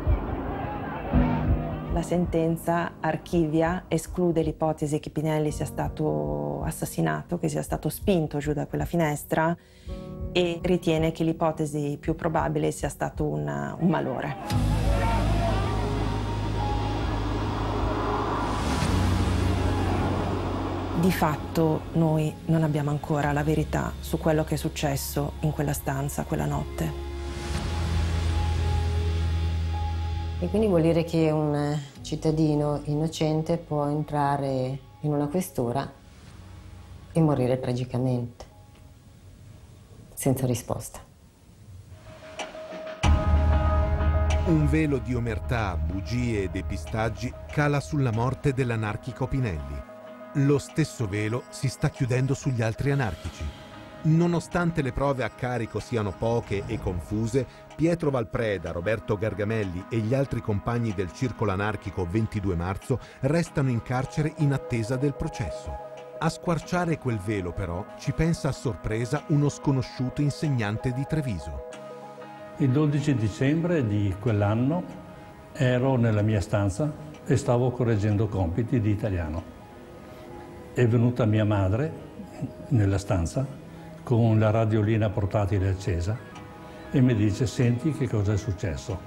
La sentenza archivia, esclude l'ipotesi che Pinelli sia stato assassinato, che sia stato spinto giù da quella finestra, e ritiene che l'ipotesi più probabile sia stato una, un malore. Di fatto noi non abbiamo ancora la verità su quello che è successo in quella stanza quella notte. E quindi vuol dire che un cittadino innocente può entrare in una questura e morire tragicamente, senza risposta. Un velo di omertà, bugie e depistaggi cala sulla morte dell'anarchico Pinelli. Lo stesso velo si sta chiudendo sugli altri anarchici. Nonostante le prove a carico siano poche e confuse, Pietro Valpreda, Roberto Gargamelli e gli altri compagni del circolo anarchico ventidue marzo restano in carcere in attesa del processo. A squarciare quel velo, però, ci pensa a sorpresa uno sconosciuto insegnante di Treviso. Il dodici dicembre di quell'anno ero nella mia stanza e stavo correggendo compiti di italiano. È venuta mia madre nella stanza con la radiolina portatile accesa e mi dice: senti che cosa è successo.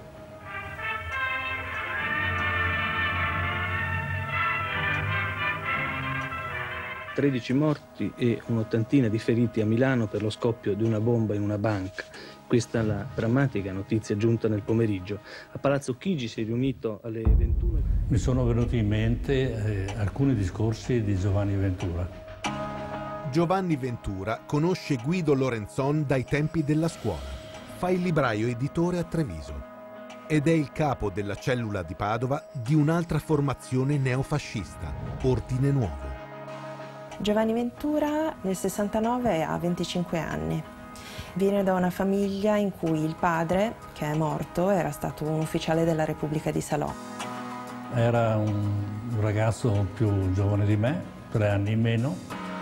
tredici morti e un'ottantina di feriti a Milano per lo scoppio di una bomba in una banca. Questa è la drammatica notizia giunta nel pomeriggio. A Palazzo Chigi si è riunito alle ventuno. Mi sono venuti in mente eh, alcuni discorsi di Giovanni Ventura. Giovanni Ventura conosce Guido Lorenzon dai tempi della scuola. Fa il libraio editore a Treviso ed è il capo della cellula di Padova di un'altra formazione neofascista, Ordine Nuovo. Giovanni Ventura nel sessantanove ha venticinque anni. Viene da una famiglia in cui il padre, che è morto, era stato un ufficiale della Repubblica di Salò. Era un ragazzo più giovane di me, tre anni in meno.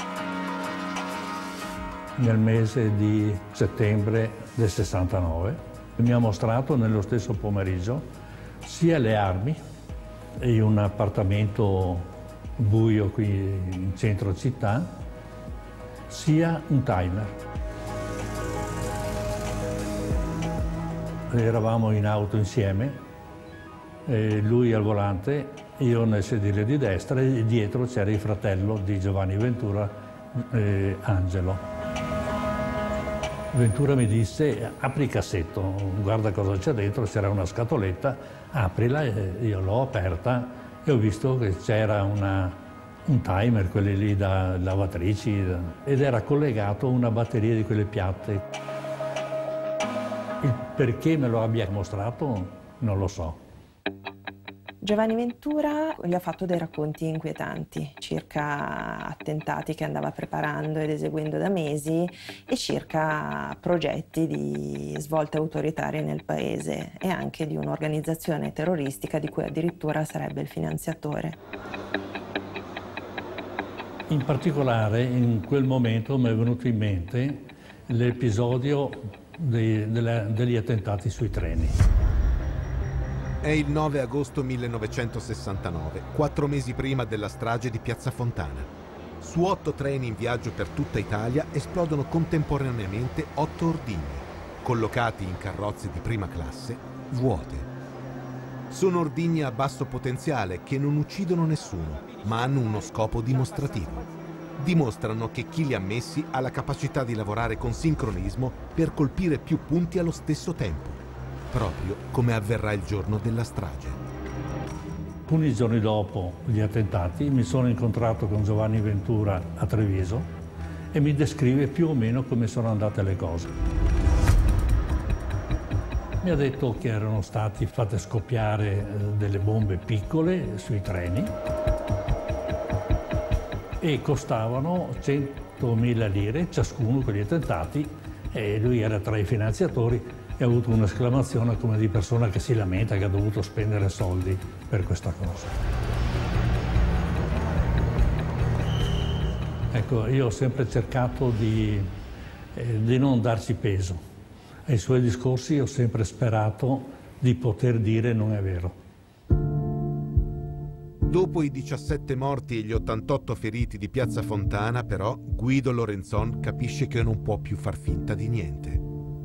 Nel mese di settembre del sessantanove mi ha mostrato nello stesso pomeriggio sia le armi in un appartamento buio qui in centro città, sia un timer. Eravamo in auto insieme, e lui al volante, io nel sedile di destra e dietro c'era il fratello di Giovanni Ventura, eh, Angelo. Ventura mi disse: apri il cassetto, guarda cosa c'è dentro, c'era una scatoletta, aprila, e io l'ho aperta e ho visto che c'era una, un timer, quelli lì da lavatrici, ed era collegato a una batteria di quelle piatte. Il perché me lo abbia mostrato non lo so. Giovanni Ventura gli ha fatto dei racconti inquietanti circa attentati che andava preparando ed eseguendo da mesi e circa progetti di svolte autoritarie nel paese e anche di un'organizzazione terroristica di cui addirittura sarebbe il finanziatore. In particolare in quel momento mi è venuto in mente l'episodio dei, delle, degli attentati sui treni. È il nove agosto millenovecentosessantanove, quattro mesi prima della strage di Piazza Fontana. Su otto treni in viaggio per tutta Italia esplodono contemporaneamente otto ordigni, collocati in carrozze di prima classe, vuote. Sono ordigni a basso potenziale che non uccidono nessuno, ma hanno uno scopo dimostrativo. Dimostrano che chi li ha messi ha la capacità di lavorare con sincronismo per colpire più punti allo stesso tempo, proprio come avverrà il giorno della strage. Alcuni giorni dopo gli attentati mi sono incontrato con Giovanni Ventura a Treviso e mi descrive più o meno come sono andate le cose. Mi ha detto che erano state fatte scoppiare delle bombe piccole sui treni e costavano centomila lire ciascuno quegli attentati e lui era tra i finanziatori. E ha avuto un'esclamazione come di persona che si lamenta che ha dovuto spendere soldi per questa cosa. Ecco, io ho sempre cercato di, eh, di non darci peso. Ai suoi discorsi ho sempre sperato di poter dire non è vero. Dopo i diciassette morti e gli ottantotto feriti di Piazza Fontana, però, Guido Lorenzon capisce che non può più far finta di niente.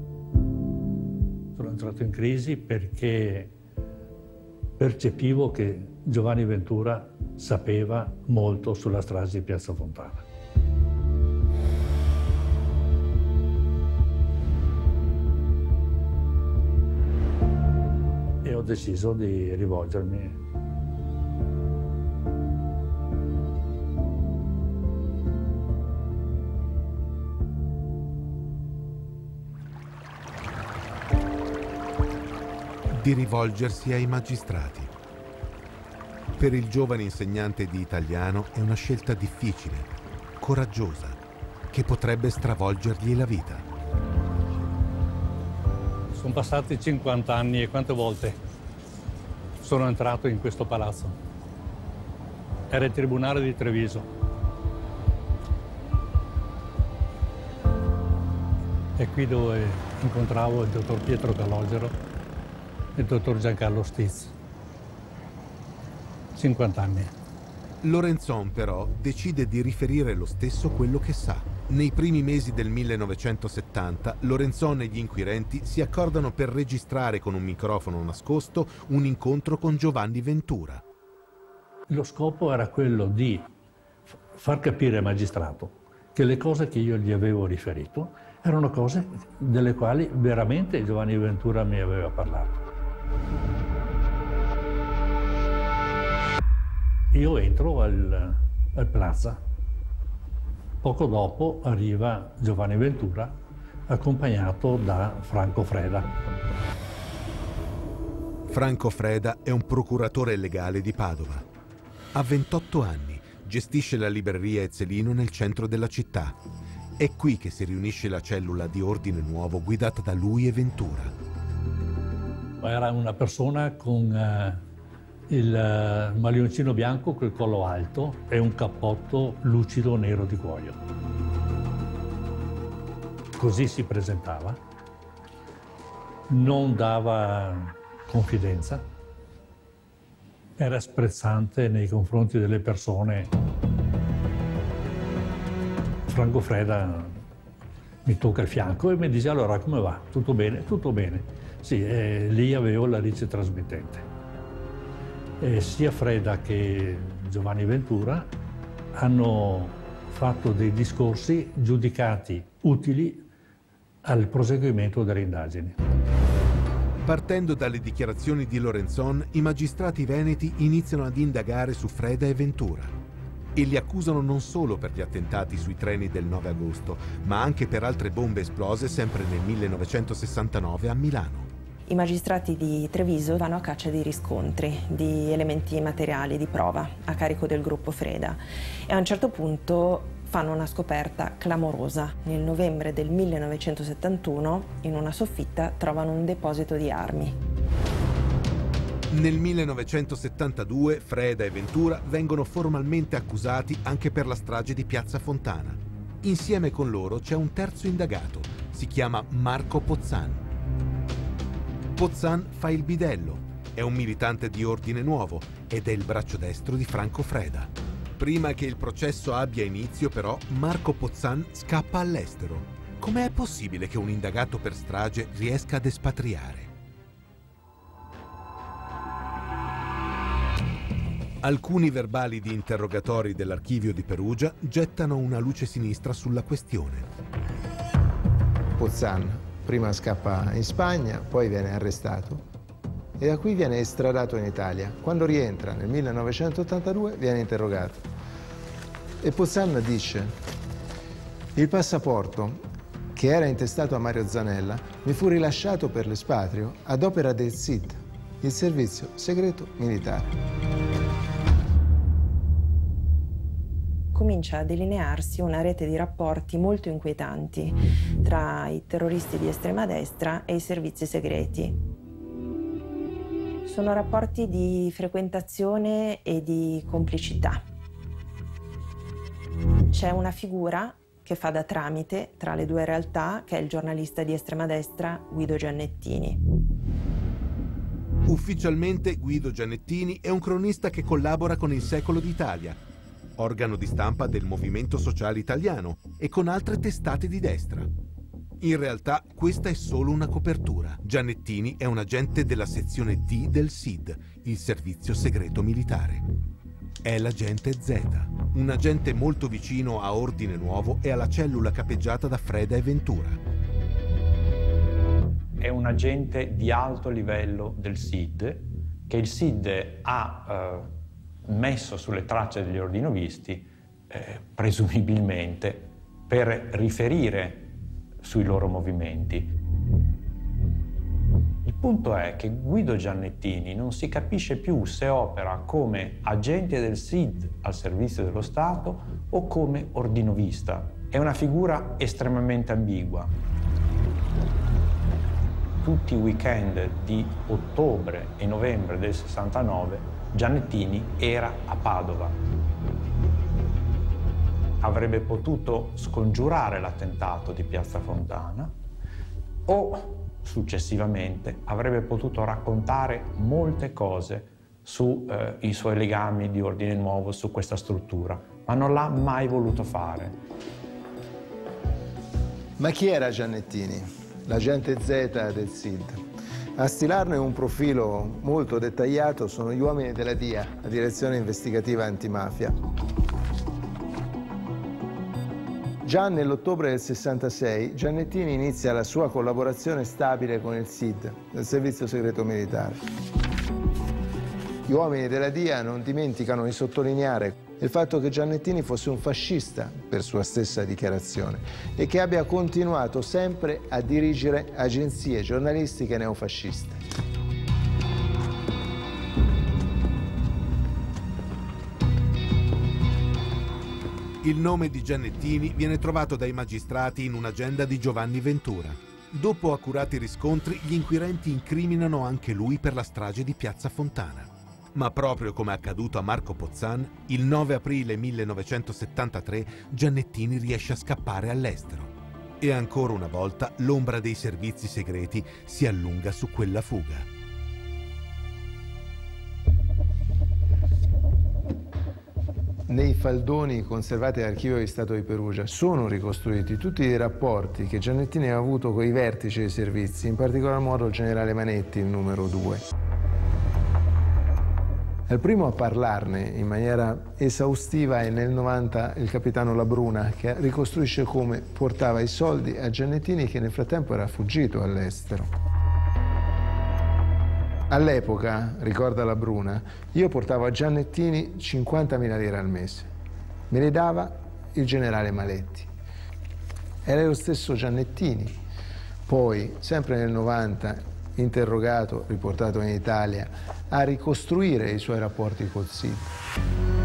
Sono entrato in crisi perché percepivo che Giovanni Ventura sapeva molto sulla strage di Piazza Fontana. E ho deciso di rivolgermi di rivolgersi ai magistrati. Per il giovane insegnante di italiano è una scelta difficile, coraggiosa, che potrebbe stravolgergli la vita. Sono passati cinquanta anni e quante volte sono entrato in questo palazzo. Era il Tribunale di Treviso. È qui dove incontravo il dottor Pietro Calogero e il dottor Giancarlo Stiz. cinquanta anni. Lorenzon però decide di riferire lo stesso quello che sa. Nei primi mesi del millenovecentosettanta Lorenzon e gli inquirenti si accordano per registrare con un microfono nascosto un incontro con Giovanni Ventura. Lo scopo era quello di far capire al magistrato che le cose che io gli avevo riferito erano cose delle quali veramente Giovanni Ventura mi aveva parlato. Io entro al, al Plaza. Poco dopo arriva Giovanni Ventura, accompagnato da Franco Freda. Franco Freda è un procuratore legale di Padova. Ha ventotto anni, gestisce la libreria Ezzelino nel centro della città. È qui che si riunisce la cellula di Ordine Nuovo guidata da lui e Ventura. Era una persona con uh, il uh, maglioncino bianco col collo alto e un cappotto lucido nero di cuoio. Così si presentava, non dava confidenza, era sprezzante nei confronti delle persone. Franco Freda mi tocca il fianco e mi dice: allora come va? Tutto bene? Tutto bene. Sì, eh, lì avevo la rice trasmittente. E sia Freda che Giovanni Ventura hanno fatto dei discorsi giudicati utili al proseguimento delle indagini. Partendo dalle dichiarazioni di Lorenzon, i magistrati veneti iniziano ad indagare su Freda e Ventura e li accusano non solo per gli attentati sui treni del nove agosto, ma anche per altre bombe esplose sempre nel millenovecentosessantanove a Milano. I magistrati di Treviso vanno a caccia di riscontri, di elementi materiali, di prova a carico del gruppo Freda e a un certo punto fanno una scoperta clamorosa. Nel novembre del millenovecentosettantuno in una soffitta trovano un deposito di armi. Nel millenovecentosettantadue Freda e Ventura vengono formalmente accusati anche per la strage di Piazza Fontana. Insieme con loro c'è un terzo indagato, si chiama Marco Pozzan. Pozzan fa il bidello, è un militante di Ordine Nuovo ed è il braccio destro di Franco Freda. Prima che il processo abbia inizio, però, Marco Pozzan scappa all'estero. Com'è possibile che un indagato per strage riesca ad espatriare? Alcuni verbali di interrogatori dell'archivio di Perugia gettano una luce sinistra sulla questione. Pozzan prima scappa in Spagna, poi viene arrestato e da qui viene estradato in Italia. Quando rientra nel millenovecentottantadue viene interrogato e Pozzan dice: il passaporto che era intestato a Mario Zanella mi fu rilasciato per l'espatrio ad opera del S I D, il Servizio Segreto Militare. Comincia a delinearsi una rete di rapporti molto inquietanti tra i terroristi di estrema destra e i servizi segreti. Sono rapporti di frequentazione e di complicità. C'è una figura che fa da tramite tra le due realtà, che è il giornalista di estrema destra Guido Giannettini. Ufficialmente Guido Giannettini è un cronista che collabora con Il Secolo d'Italia, organo di stampa del Movimento Sociale Italiano, e con altre testate di destra. In realtà questa è solo una copertura. Giannettini è un agente della sezione D del S I D, il Servizio Segreto Militare. È l'agente Z, un agente molto vicino a Ordine Nuovo e alla cellula capeggiata da Freda e Ventura. È un agente di alto livello del S I D, che il S I D ha eh, messo sulle tracce degli ordinovisti, eh, presumibilmente per riferire sui loro movimenti. Il punto è che Guido Giannettini non si capisce più se opera come agente del S I D al servizio dello Stato o come ordinovista. È una figura estremamente ambigua. Tutti i weekend di ottobre e novembre del sessantanove Giannettini era a Padova. Avrebbe potuto scongiurare l'attentato di Piazza Fontana o successivamente avrebbe potuto raccontare molte cose sui eh, suoi legami di Ordine Nuovo, su questa struttura, ma non l'ha mai voluto fare. Ma chi era Giannettini? L'agente Z del S I D. A stilarne un profilo molto dettagliato sono gli uomini della D I A, la Direzione Investigativa Antimafia. Già nell'ottobre del sessantasei Giannettini inizia la sua collaborazione stabile con il S I D, il Servizio Segreto Militare. Gli uomini della D I A non dimenticano di sottolineare il fatto che Giannettini fosse un fascista, per sua stessa dichiarazione, e che abbia continuato sempre a dirigere agenzie giornalistiche neofasciste. Il nome di Giannettini viene trovato dai magistrati in un'agenda di Giovanni Ventura. Dopo accurati riscontri, gli inquirenti incriminano anche lui per la strage di Piazza Fontana. Ma proprio come è accaduto a Marco Pozzan, il nove aprile millenovecentosettantatré Giannettini riesce a scappare all'estero. E ancora una volta l'ombra dei servizi segreti si allunga su quella fuga. Nei faldoni conservati all'Archivio di Stato di Perugia sono ricostruiti tutti i rapporti che Giannettini ha avuto con i vertici dei servizi, in particolar modo il generale Manetti, il numero due. Il primo a parlarne in maniera esaustiva è nel novanta il capitano Labruna, che ricostruisce come portava i soldi a Giannettini, che nel frattempo era fuggito all'estero. All'epoca, ricorda Labruna, io portavo a Giannettini cinquantamila lire al mese. Me le dava il generale Maletti. Era lo stesso Giannettini. Poi, sempre nel novanta, interrogato, riportato in Italia, a ricostruire i suoi rapporti col S I D.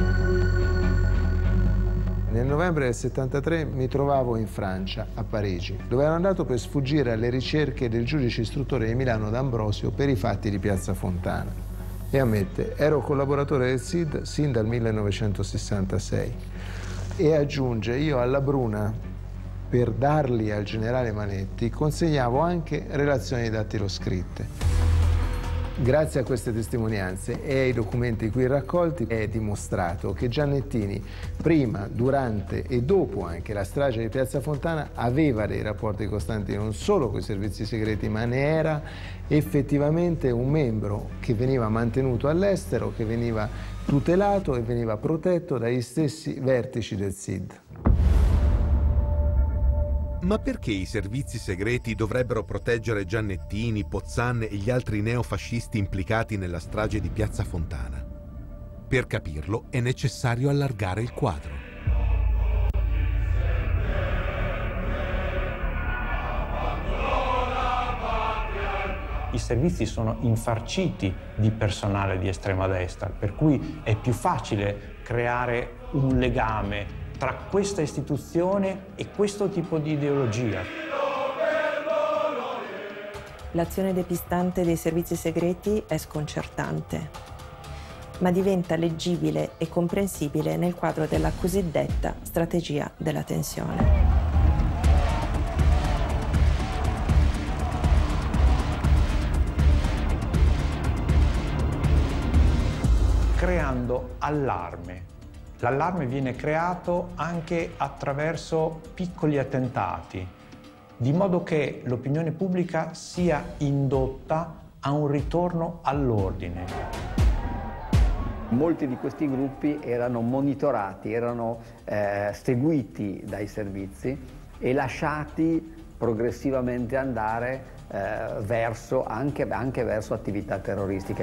Nel novembre del settantatré mi trovavo in Francia, a Parigi, dove ero andato per sfuggire alle ricerche del giudice istruttore di Milano D'Ambrosio per i fatti di Piazza Fontana. E ammette, ero collaboratore del S I D sin dal millenovecentosessantasei. E aggiunge, io alla Bruna, per darli al generale Manetti, consegnavo anche relazioni dattiloscritte. Grazie a queste testimonianze e ai documenti qui raccolti è dimostrato che Giannettini, prima, durante e dopo anche la strage di Piazza Fontana, aveva dei rapporti costanti non solo con i servizi segreti, ma ne era effettivamente un membro che veniva mantenuto all'estero, che veniva tutelato e veniva protetto dagli stessi vertici del S I D. Ma perché i servizi segreti dovrebbero proteggere Giannettini, Pozzan e gli altri neofascisti implicati nella strage di Piazza Fontana? Per capirlo è necessario allargare il quadro. I servizi sono infarciti di personale di estrema destra, per cui è più facile creare un legame tra questa istituzione e questo tipo di ideologia. L'azione depistante dei servizi segreti è sconcertante, ma diventa leggibile e comprensibile nel quadro della cosiddetta strategia della tensione. Creando allarme. L'allarme viene creato anche attraverso piccoli attentati, di modo che l'opinione pubblica sia indotta a un ritorno all'ordine. Molti di questi gruppi erano monitorati, erano eh, seguiti dai servizi e lasciati progressivamente andare eh, verso, anche, anche verso attività terroristiche.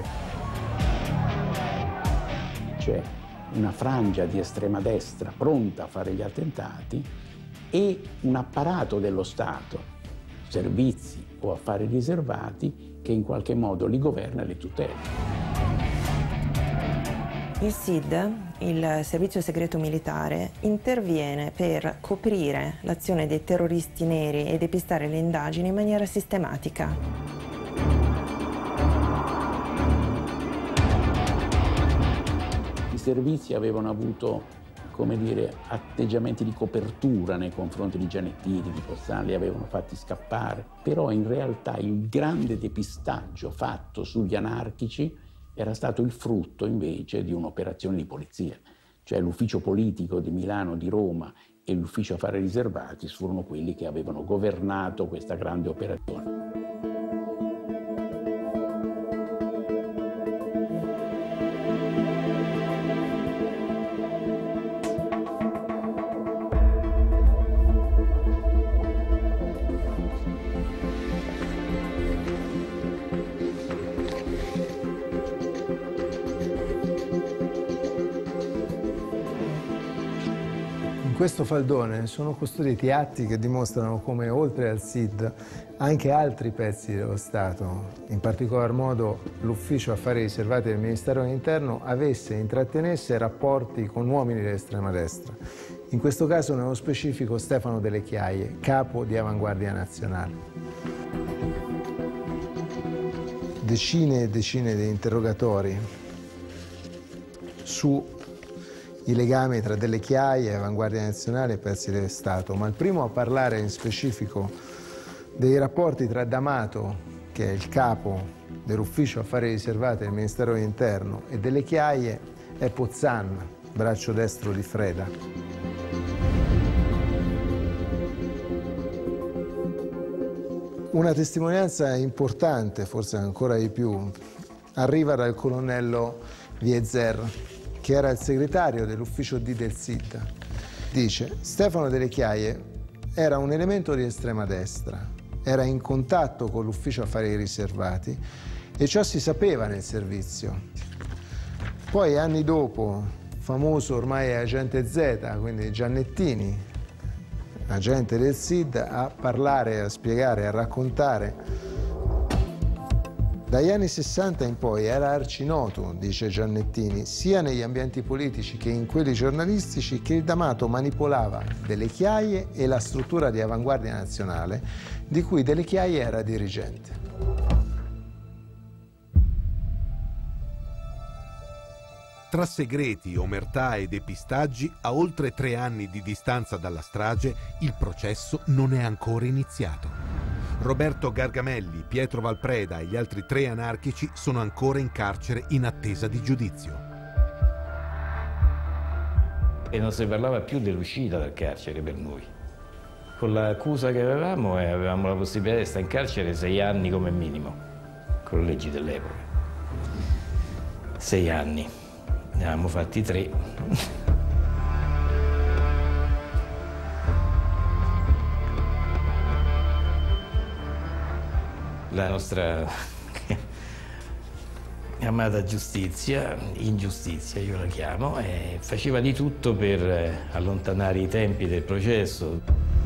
C'è una frangia di estrema destra pronta a fare gli attentati e un apparato dello Stato, servizi o affari riservati, che in qualche modo li governa e li tutela. Il S I D, il Servizio Segreto Militare, interviene per coprire l'azione dei terroristi neri e depistare le indagini in maniera sistematica. I servizi avevano avuto, come dire, atteggiamenti di copertura nei confronti di Giannettini, di Pozzan, li avevano fatti scappare, però in realtà il grande depistaggio fatto sugli anarchici era stato il frutto invece di un'operazione di polizia, cioè l'ufficio politico di Milano, di Roma e l'ufficio affari riservati furono quelli che avevano governato questa grande operazione. In questo faldone sono custoditi atti che dimostrano come, oltre al S I D, anche altri pezzi dello Stato, in particolar modo l'Ufficio Affari Riservati del Ministero dell'Interno, avesse e intrattenesse rapporti con uomini dell'estrema destra. In questo caso, nello specifico, Stefano Delle Chiaie, capo di Avanguardia Nazionale. Decine e decine di interrogatori su i legami tra Delle Chiaie, Avanguardia Nazionale e pezzi dello Stato, ma il primo a parlare in specifico dei rapporti tra D'Amato, che è il capo dell'Ufficio Affari Riservati del Ministero dell'Interno, e Delle Chiaie è Pozzan, braccio destro di Freda. Una testimonianza importante, forse ancora di più, arriva dal colonnello Viezer, che era il segretario dell'ufficio D del S I D. Dice: Stefano Delle Chiaie era un elemento di estrema destra, era in contatto con l'ufficio affari riservati e ciò si sapeva nel servizio. Poi anni dopo, famoso ormai agente Z, quindi Giannettini, agente del S I D, a parlare, a spiegare, a raccontare Dagli anni sessanta in poi era arcinoto, dice Giannettini, sia negli ambienti politici che in quelli giornalistici, che il D'Amato manipolava Delle Chiaie e la struttura di Avanguardia Nazionale, di cui Delle Chiaie era dirigente. Tra segreti, omertà e depistaggi, a oltre tre anni di distanza dalla strage, il processo non è ancora iniziato. Roberto Gargamelli, Pietro Valpreda e gli altri tre anarchici sono ancora in carcere in attesa di giudizio. E non si parlava più dell'uscita dal carcere per noi. Con l'accusa che avevamo eh, avevamo la possibilità di stare in carcere sei anni come minimo, con le leggi dell'epoca. Sei anni. Ne avevamo fatti tre. La nostra amata giustizia, ingiustizia io la chiamo, e faceva di tutto per allontanare i tempi del processo.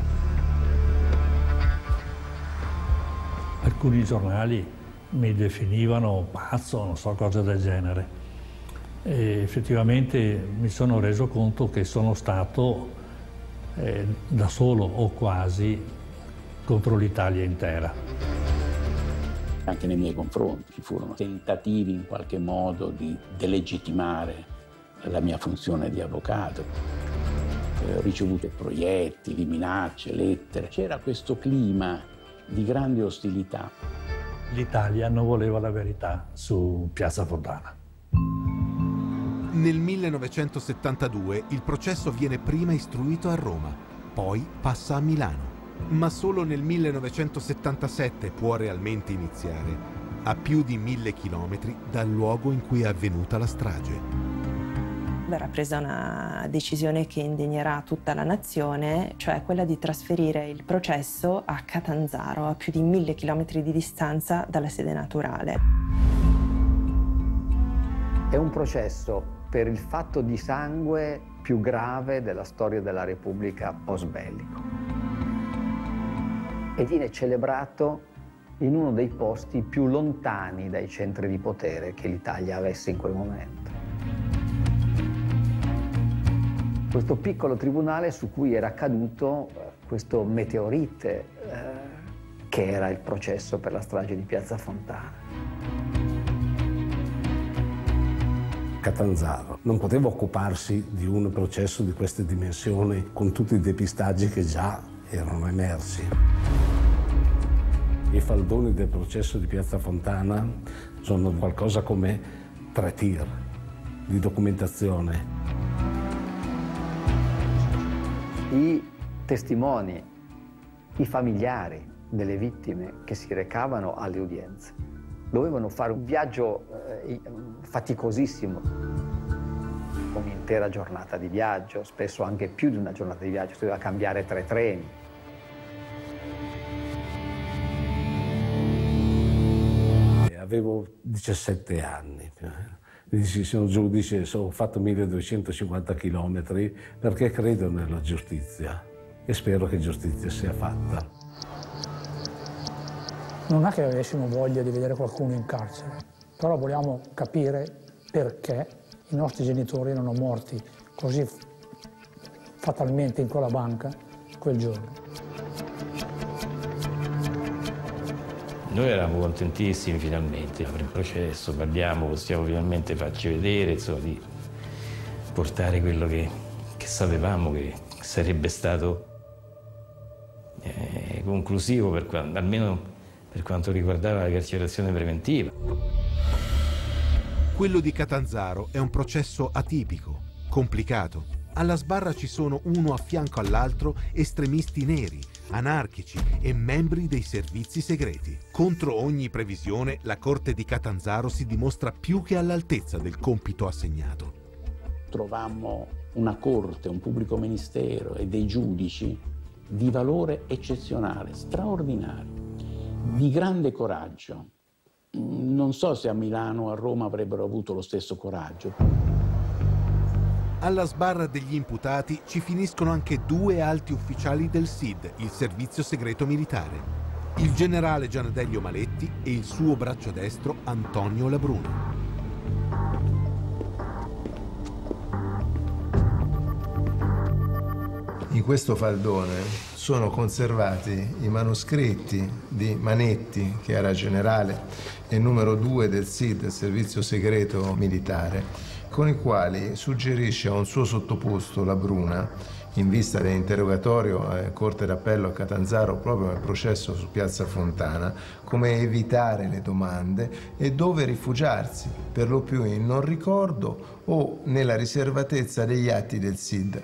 Alcuni giornali mi definivano pazzo, non so, cose del genere. E effettivamente mi sono reso conto che sono stato eh, da solo o quasi contro l'Italia intera. Anche nei miei confronti ci furono tentativi in qualche modo di delegittimare la mia funzione di avvocato. Ho ricevuto proiettili, minacce, lettere. C'era questo clima di grande ostilità. L'Italia non voleva la verità su Piazza Fontana. Nel millenovecentosettantadue il processo viene prima istruito a Roma, poi passa a Milano. Ma solo nel millenovecentosettantasette può realmente iniziare, a più di mille chilometri dal luogo in cui è avvenuta la strage. Verrà presa una decisione che indignerà tutta la nazione, cioè quella di trasferire il processo a Catanzaro, a più di mille chilometri di distanza dalla sede naturale. È un processo per il fatto di sangue più grave della storia della Repubblica post-bellico. E viene celebrato in uno dei posti più lontani dai centri di potere che l'Italia avesse in quel momento. Questo piccolo tribunale su cui era caduto questo meteorite eh, che era il processo per la strage di Piazza Fontana. Catanzaro non poteva occuparsi di un processo di queste dimensioni con tutti i depistaggi che già erano emersi. I faldoni del processo di Piazza Fontana sono qualcosa come tre tir di documentazione. I testimoni, i familiari delle vittime che si recavano alle udienze dovevano fare un viaggio eh, faticosissimo, un'intera giornata di viaggio, spesso anche più di una giornata di viaggio, si doveva cambiare tre treni. Avevo diciassette anni, sono giudice, ho fatto milleduecentocinquanta chilometri perché credo nella giustizia e spero che giustizia sia fatta. Non è che avessimo voglia di vedere qualcuno in carcere, però vogliamo capire perché i nostri genitori erano morti così fatalmente in quella banca quel giorno. Noi eravamo contentissimi finalmente, per il processo, parliamo, possiamo finalmente farci vedere, insomma, di portare quello che, che sapevamo che sarebbe stato eh, conclusivo, per quanto, almeno per quanto riguardava la carcerazione preventiva. Quello di Catanzaro è un processo atipico, complicato. Alla sbarra ci sono uno a fianco all'altro estremisti neri, anarchici e membri dei servizi segreti. Contro ogni previsione, la Corte di Catanzaro si dimostra più che all'altezza del compito assegnato. Trovammo una corte, un pubblico ministero e dei giudici di valore eccezionale, straordinario, di grande coraggio. Non so se a Milano o a Roma avrebbero avuto lo stesso coraggio. Alla sbarra degli imputati ci finiscono anche due alti ufficiali del S I D, il servizio segreto militare. il generale Gianadelio Maletti e il suo braccio destro Antonio Labruna. In questo faldone sono conservati i manoscritti di Manetti, che era generale e numero due del S I D, Servizio Segreto Militare, con i quali suggerisce a un suo sottoposto, Labruna, in vista dell'interrogatorio a Corte d'Appello a Catanzaro proprio nel processo su Piazza Fontana, come evitare le domande e dove rifugiarsi, per lo più in non ricordo o nella riservatezza degli atti del S I D.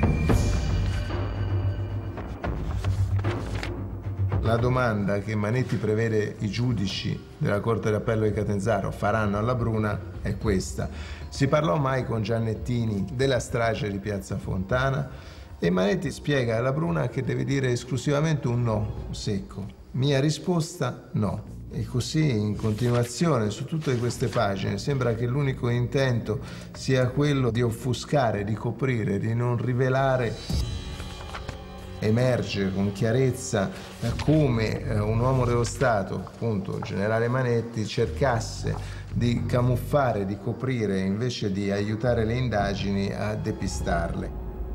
La domanda che Manetti prevede i giudici della Corte d'Appello di Catanzaro faranno a Labruna è questa. Si parlò mai con Giannettini della strage di Piazza Fontana? E Manetti spiega a Labruna che deve dire esclusivamente un no secco. Mia risposta no. E così in continuazione su tutte queste pagine sembra che l'unico intento sia quello di offuscare, di coprire, di non rivelare. Emerge con chiarezza come un uomo dello Stato, appunto il generale Manetti, cercasse di camuffare, di coprire, invece di aiutare le indagini a depistarle.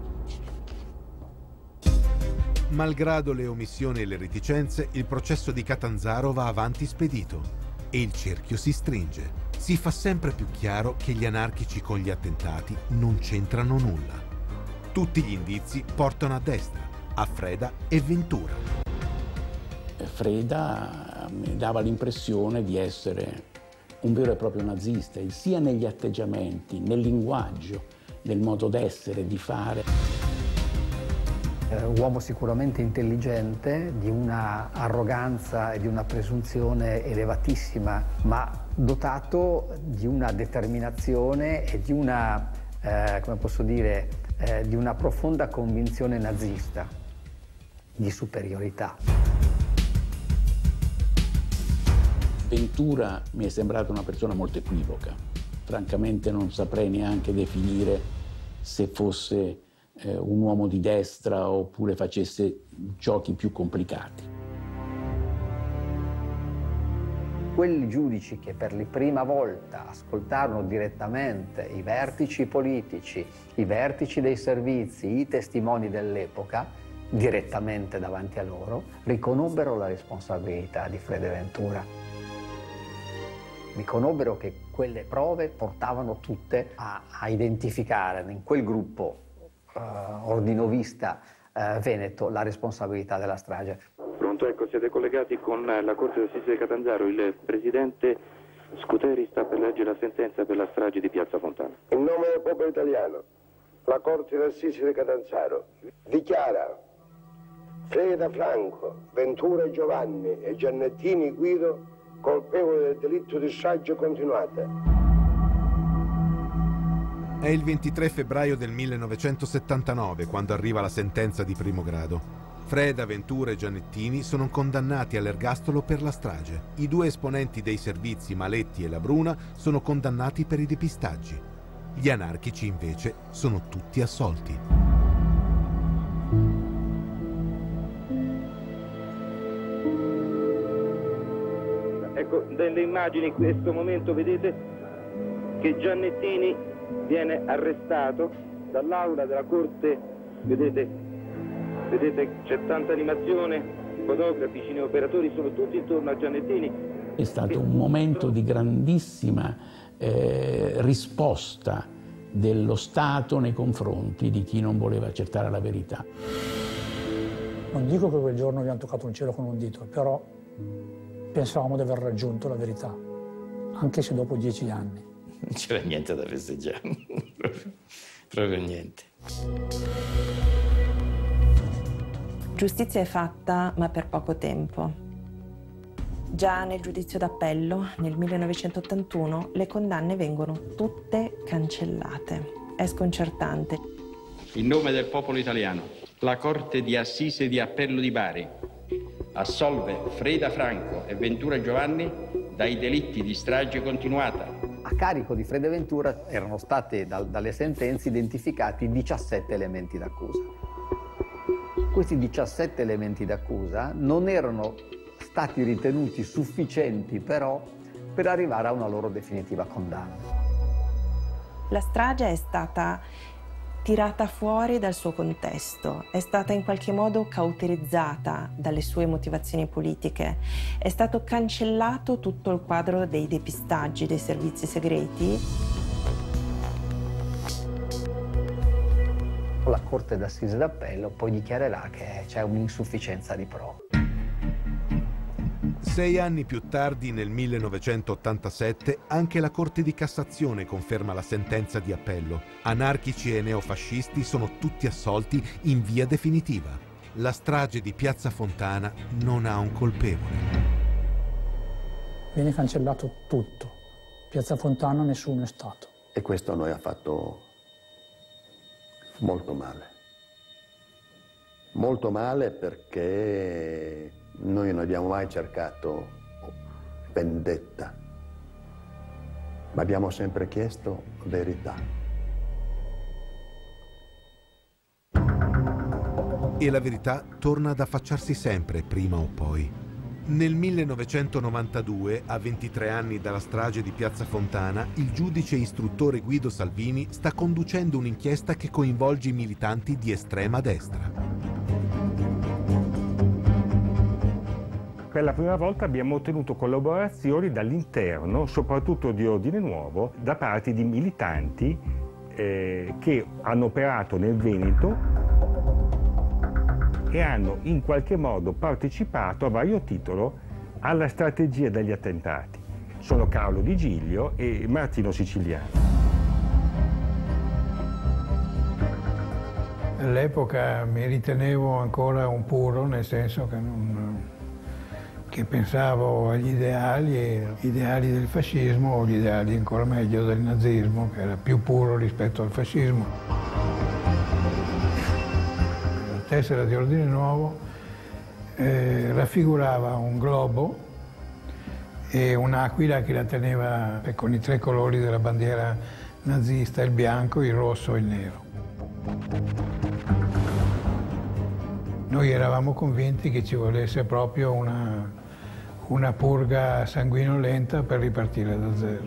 Malgrado le omissioni e le reticenze, il processo di Catanzaro va avanti spedito e il cerchio si stringe. Si fa sempre più chiaro che gli anarchici con gli attentati non c'entrano nulla. Tutti gli indizi portano a destra, a Freda e Ventura. Freda mi dava l'impressione di essere un vero e proprio nazista, sia negli atteggiamenti, nel linguaggio, nel modo d'essere, di fare. Un uomo sicuramente intelligente, di una arroganza e di una presunzione elevatissima, ma dotato di una determinazione e di una, eh, come posso dire, eh, di una profonda convinzione nazista di superiorità. Ventura mi è sembrata una persona molto equivoca. Francamente non saprei neanche definire se fosse eh, un uomo di destra oppure facesse giochi più complicati. Quelli giudici che per la prima volta ascoltarono direttamente i vertici politici, i vertici dei servizi, i testimoni dell'epoca, direttamente davanti a loro, riconobbero la responsabilità di Freda e Ventura. Riconobbero che quelle prove portavano tutte a, a identificare in quel gruppo uh, ordinovista uh, veneto la responsabilità della strage. Pronto, ecco, siete collegati con la Corte d'Assise di Catanzaro. Il presidente Scuteri sta per leggere la sentenza per la strage di Piazza Fontana. In nome del popolo italiano, la Corte d'Assise di Catanzaro dichiara Freda Franco, Ventura Giovanni e Giannettini Guido colpevoli del delitto di strage continuata. È il ventitré febbraio del millenovecentosettantanove quando arriva la sentenza di primo grado. Freda, Ventura e Giannettini sono condannati all'ergastolo per la strage. I due esponenti dei servizi, Maletti e Labruna, sono condannati per i depistaggi. Gli anarchici, invece, sono tutti assolti. Ecco, delle immagini in questo momento vedete che Giannettini viene arrestato dall'aula della Corte, vedete, vedete c'è tanta animazione, i fotografi, i cineoperatori sono tutti intorno a Giannettini. È stato un momento di grandissima eh, risposta dello Stato nei confronti di chi non voleva accertare la verità. Non dico che quel giorno abbiamo toccato un cielo con un dito, però pensavamo di aver raggiunto la verità, anche se dopo dieci anni. Non c'era niente da festeggiare, proprio niente. Giustizia è fatta, ma per poco tempo. Già nel giudizio d'appello, nel millenovecentottantuno, le condanne vengono tutte cancellate. È sconcertante. In nome del popolo italiano, la Corte di Assise di Appello di Bari assolve Freda Franco e Ventura Giovanni dai delitti di strage continuata. A carico di Freda e Ventura erano stati dal, dalle sentenze identificati diciassette elementi d'accusa. Questi diciassette elementi d'accusa non erano stati ritenuti sufficienti però per arrivare a una loro definitiva condanna. La strage è stata tirata fuori dal suo contesto, è stata in qualche modo cauterizzata dalle sue motivazioni politiche, è stato cancellato tutto il quadro dei depistaggi dei servizi segreti. La Corte d'Assise d'Appello poi dichiarerà che c'è un'insufficienza di prove. Sei anni più tardi, nel millenovecentottantasette, anche la Corte di Cassazione conferma la sentenza di appello. Anarchici e neofascisti sono tutti assolti in via definitiva. La strage di Piazza Fontana non ha un colpevole. Viene cancellato tutto. Piazza Fontana nessuno è stato. E questo a noi ha fatto molto male. Molto male perché noi non abbiamo mai cercato vendetta, ma abbiamo sempre chiesto verità. E la verità torna ad affacciarsi sempre, prima o poi. Nel millenovecentonovantadue, a ventitré anni dalla strage di Piazza Fontana, il giudice istruttore Guido Salvini sta conducendo un'inchiesta che coinvolge i militanti di estrema destra. Per la prima volta abbiamo ottenuto collaborazioni dall'interno, soprattutto di Ordine Nuovo, da parte di militanti eh, che hanno operato nel Veneto e hanno in qualche modo partecipato a vario titolo alla strategia degli attentati. Sono Carlo Di Giglio e Martino Siciliano. All'epoca mi ritenevo ancora un puro, nel senso che non... che pensavo agli ideali, gli ideali del fascismo o gli ideali ancora meglio del nazismo, che era più puro rispetto al fascismo. La tessera di Ordine Nuovo eh, raffigurava un globo e un'aquila che la teneva con i tre colori della bandiera nazista, il bianco, il rosso e il nero. Noi eravamo convinti che ci volesse proprio una, una purga sanguinolenta per ripartire da zero.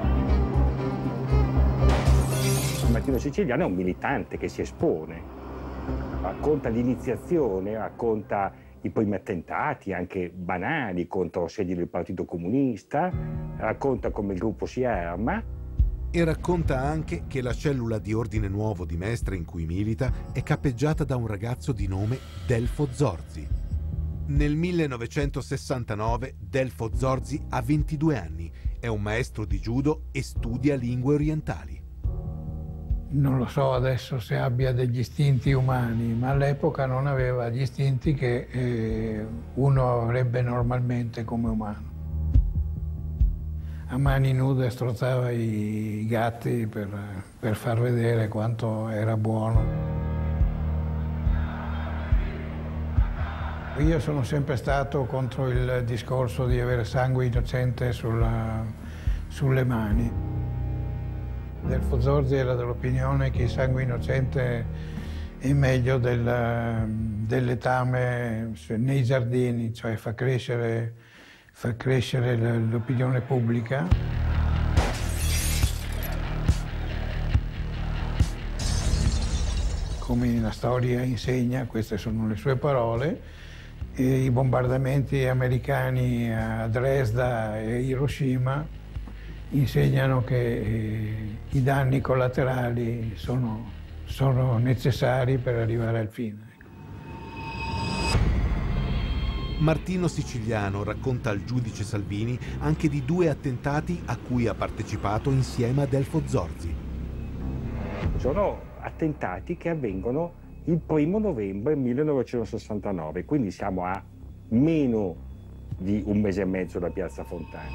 Martino Siciliano è un militante che si espone, racconta l'iniziazione, racconta i primi attentati, anche banali, contro sedi del Partito Comunista, racconta come il gruppo si arma. E racconta anche che la cellula di Ordine Nuovo di Mestre in cui milita è cappeggiata da un ragazzo di nome Delfo Zorzi. Nel millenovecentosessantanove Delfo Zorzi ha ventidue anni, è un maestro di judo e studia lingue orientali. Non lo so adesso se abbia degli istinti umani, ma all'epoca non aveva gli istinti che eh, uno avrebbe normalmente come umano. A mani nude strozzava i gatti per, per far vedere quanto era buono. Io sono sempre stato contro il discorso di avere sangue innocente sulla, sulle mani. Delfo Zorzi era dell'opinione che il sangue innocente è meglio del, del letame nei giardini, cioè fa crescere fa crescere l'opinione pubblica. Come la storia insegna, queste sono le sue parole, e i bombardamenti americani a Dresda e Hiroshima insegnano che eh, i danni collaterali sono, sono necessari per arrivare al fine. Martino Siciliano racconta al giudice Salvini anche di due attentati a cui ha partecipato insieme a Delfo Zorzi. Sono attentati che avvengono il primo novembre millenovecentosessantanove, quindi siamo a meno di un mese e mezzo da Piazza Fontana.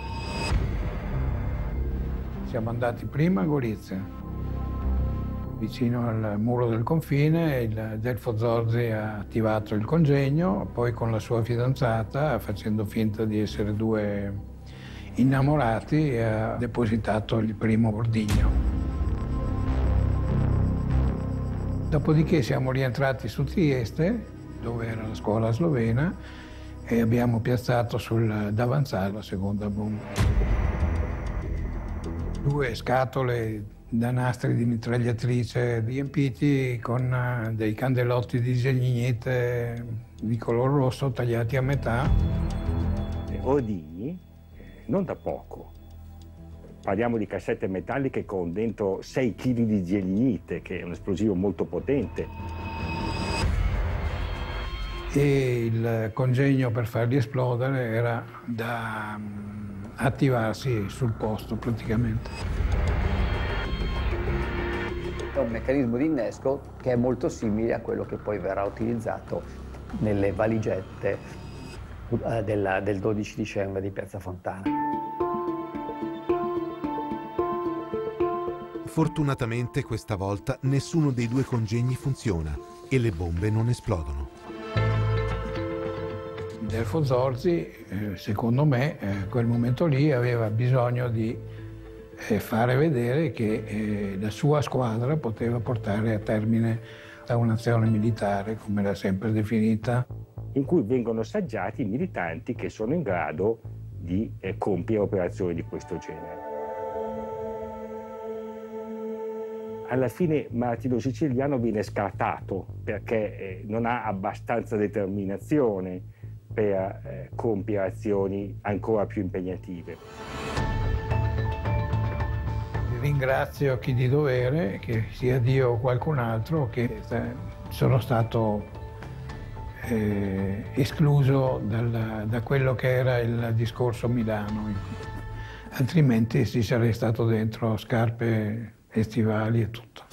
Siamo andati prima a Gorizia, vicino al muro del confine. Il Delfo Zorzi ha attivato il congegno, poi con la sua fidanzata, facendo finta di essere due innamorati, ha depositato il primo ordigno. Dopodiché siamo rientrati su Trieste, dove era la scuola slovena, e abbiamo piazzato sul davanzale la seconda bomba. Due scatole da nastri di mitragliatrice riempiti con dei candelotti di gelinite di color rosso tagliati a metà. Ordigni, non da poco. Parliamo di cassette metalliche con dentro sei chili di gelinite, che è un esplosivo molto potente. E il congegno per farli esplodere era da attivarsi sul posto praticamente. È un meccanismo di innesco che è molto simile a quello che poi verrà utilizzato nelle valigette del, del dodici dicembre di Piazza Fontana. Fortunatamente questa volta nessuno dei due congegni funziona e le bombe non esplodono. Delfo Zorzi, eh, secondo me, eh, a quel momento lì aveva bisogno di eh, fare vedere che eh, la sua squadra poteva portare a termine un'azione militare, come l'ha sempre definita. In cui vengono saggiati i militanti che sono in grado di eh, compiere operazioni di questo genere. Alla fine Martino Siciliano viene scartato perché eh, non ha abbastanza determinazione per eh, compiere azioni ancora più impegnative. Ringrazio chi di dovere, che sia Dio o qualcun altro, che sono stato eh, escluso dal, da quello che era il discorso Milano. Altrimenti ci sarei stato dentro scarpe e stivali e tutto.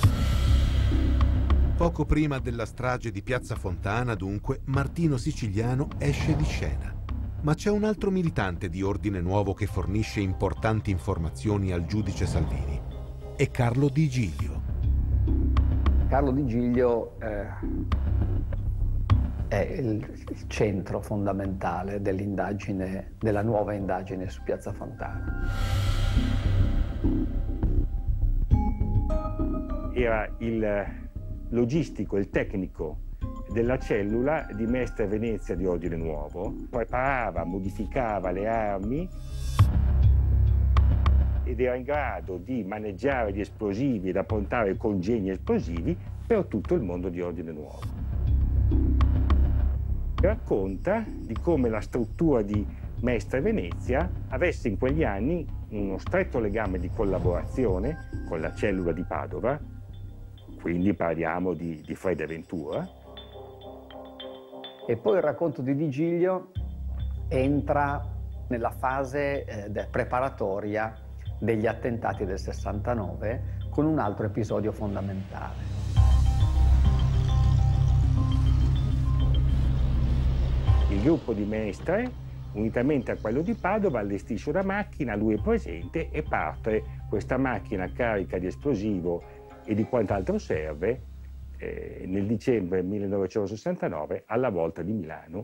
Poco prima della strage di Piazza Fontana, dunque, Martino Siciliano esce di scena. Ma c'è un altro militante di Ordine Nuovo che fornisce importanti informazioni al giudice Salvini. È Carlo Di Giglio. Carlo Di Giglio eh, è il, il centro fondamentale dell'indagine, della nuova indagine su Piazza Fontana. Era il logistico, il tecnico della cellula di Mestre Venezia di Ordine Nuovo, preparava, modificava le armi ed era in grado di maneggiare gli esplosivi ed approntare congegni esplosivi per tutto il mondo di Ordine Nuovo. Racconta di come la struttura di Mestre Venezia avesse in quegli anni uno stretto legame di collaborazione con la cellula di Padova, quindi parliamo di, di Freda e Ventura. E poi il racconto di Di Giglio entra nella fase eh, preparatoria degli attentati del sessantanove con un altro episodio fondamentale. Il gruppo di Mestre, unitamente a quello di Padova, allestisce una macchina, lui è presente e parte questa macchina carica di esplosivo e di quant'altro serve eh, nel dicembre millenovecentosessantanove alla volta di Milano.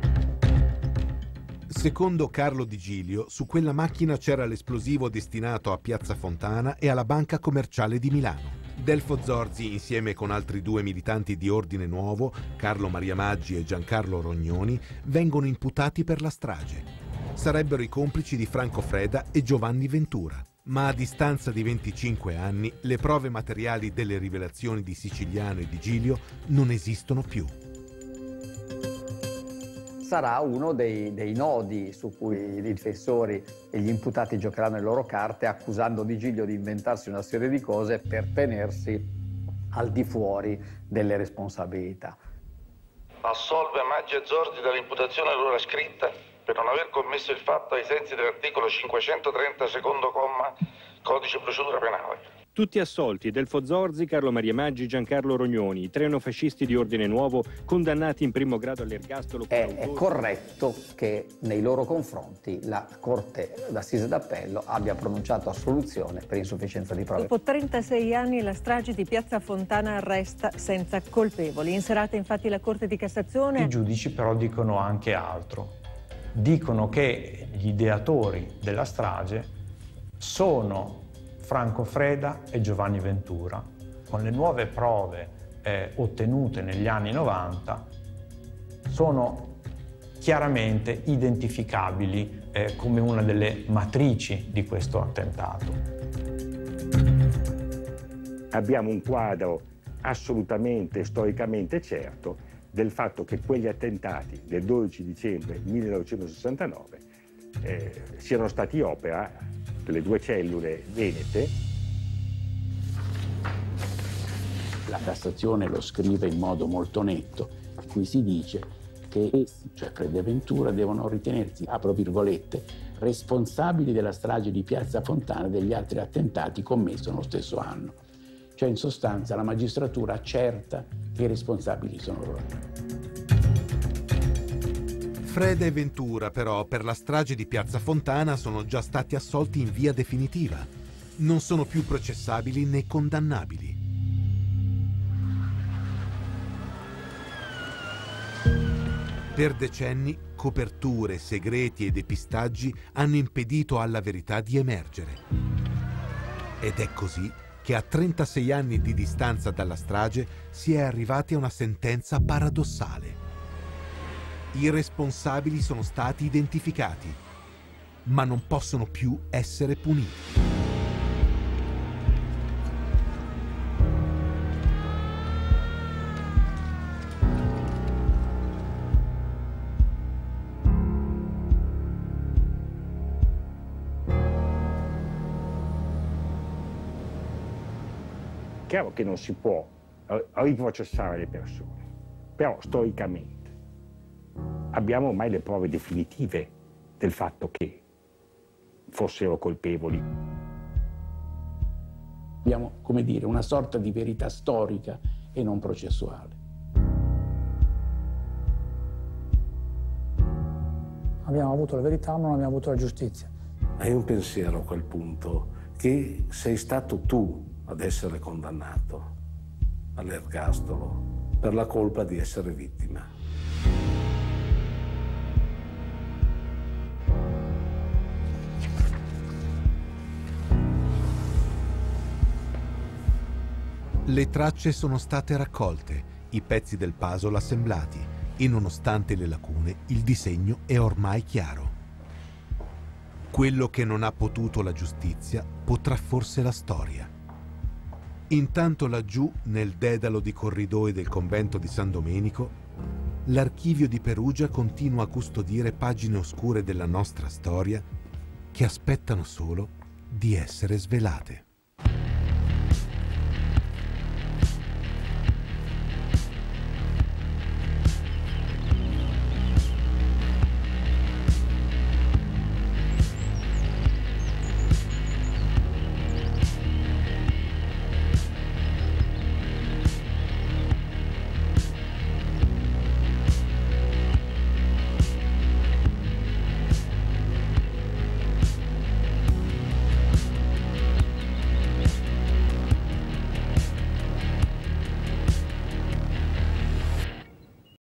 Secondo Carlo Di Giglio, su quella macchina c'era l'esplosivo destinato a Piazza Fontana e alla Banca Commerciale di Milano. Delfo Zorzi, insieme con altri due militanti di Ordine Nuovo, Carlo Maria Maggi e Giancarlo Rognoni, vengono imputati per la strage. Sarebbero i complici di Franco Freda e Giovanni Ventura. Ma a distanza di venticinque anni, le prove materiali delle rivelazioni di Siciliano e Di Giglio non esistono più. Sarà uno dei, dei nodi su cui i difensori e gli imputati giocheranno le loro carte, accusando Di Giglio di inventarsi una serie di cose per tenersi al di fuori delle responsabilità. Assolve Maggi e Zorzi dall'imputazione allora scritta per non aver commesso il fatto ai sensi dell'articolo cinquecentotrenta secondo comma Codice Procedura Penale. Tutti assolti: Delfo Zorzi, Carlo Maria Maggi, Giancarlo Rognoni, i tre neofascisti di Ordine Nuovo condannati in primo grado all'ergastolo. È, è corretto che nei loro confronti la Corte d'Assise d'Appello abbia pronunciato assoluzione per insufficienza di prove. Dopo trentasei anni la strage di Piazza Fontana resta senza colpevoli. In serata infatti la Corte di Cassazione... I giudici però dicono anche altro. Dicono che gli ideatori della strage sono Franco Freda e Giovanni Ventura. Con le nuove prove eh, ottenute negli anni novanta sono chiaramente identificabili eh, come una delle matrici di questo attentato. Abbiamo un quadro assolutamente storicamente certo del fatto che quegli attentati del dodici dicembre millenovecentosessantanove eh, siano stati opera delle due cellule venete. La Cassazione lo scrive in modo molto netto, qui si dice che essi, cioè Freda e Ventura, devono ritenersi, apro virgolette, responsabili della strage di Piazza Fontana e degli altri attentati commessi nello stesso anno. Cioè, in sostanza, la magistratura accerta che i responsabili sono loro. Freda e Ventura, però, per la strage di Piazza Fontana sono già stati assolti in via definitiva. Non sono più processabili né condannabili. Per decenni, coperture, segreti e depistaggi hanno impedito alla verità di emergere. Ed è così che a trentasei anni di distanza dalla strage si è arrivati a una sentenza paradossale. I responsabili sono stati identificati, ma non possono più essere puniti. Chiaro che non si può riprocessare le persone, però storicamente abbiamo ormai le prove definitive del fatto che fossero colpevoli. Abbiamo, come dire, una sorta di verità storica e non processuale. Abbiamo avuto la verità, ma non abbiamo avuto la giustizia. Hai un pensiero a quel punto che sei stato tu ad essere condannato all'ergastolo per la colpa di essere vittima. Le tracce sono state raccolte, i pezzi del puzzle assemblati e nonostante le lacune il disegno è ormai chiaro. Quello che non ha potuto la giustizia potrà forse la storia. Intanto laggiù, nel dedalo di corridoi del convento di San Domenico, l'archivio di Perugia continua a custodire pagine oscure della nostra storia che aspettano solo di essere svelate.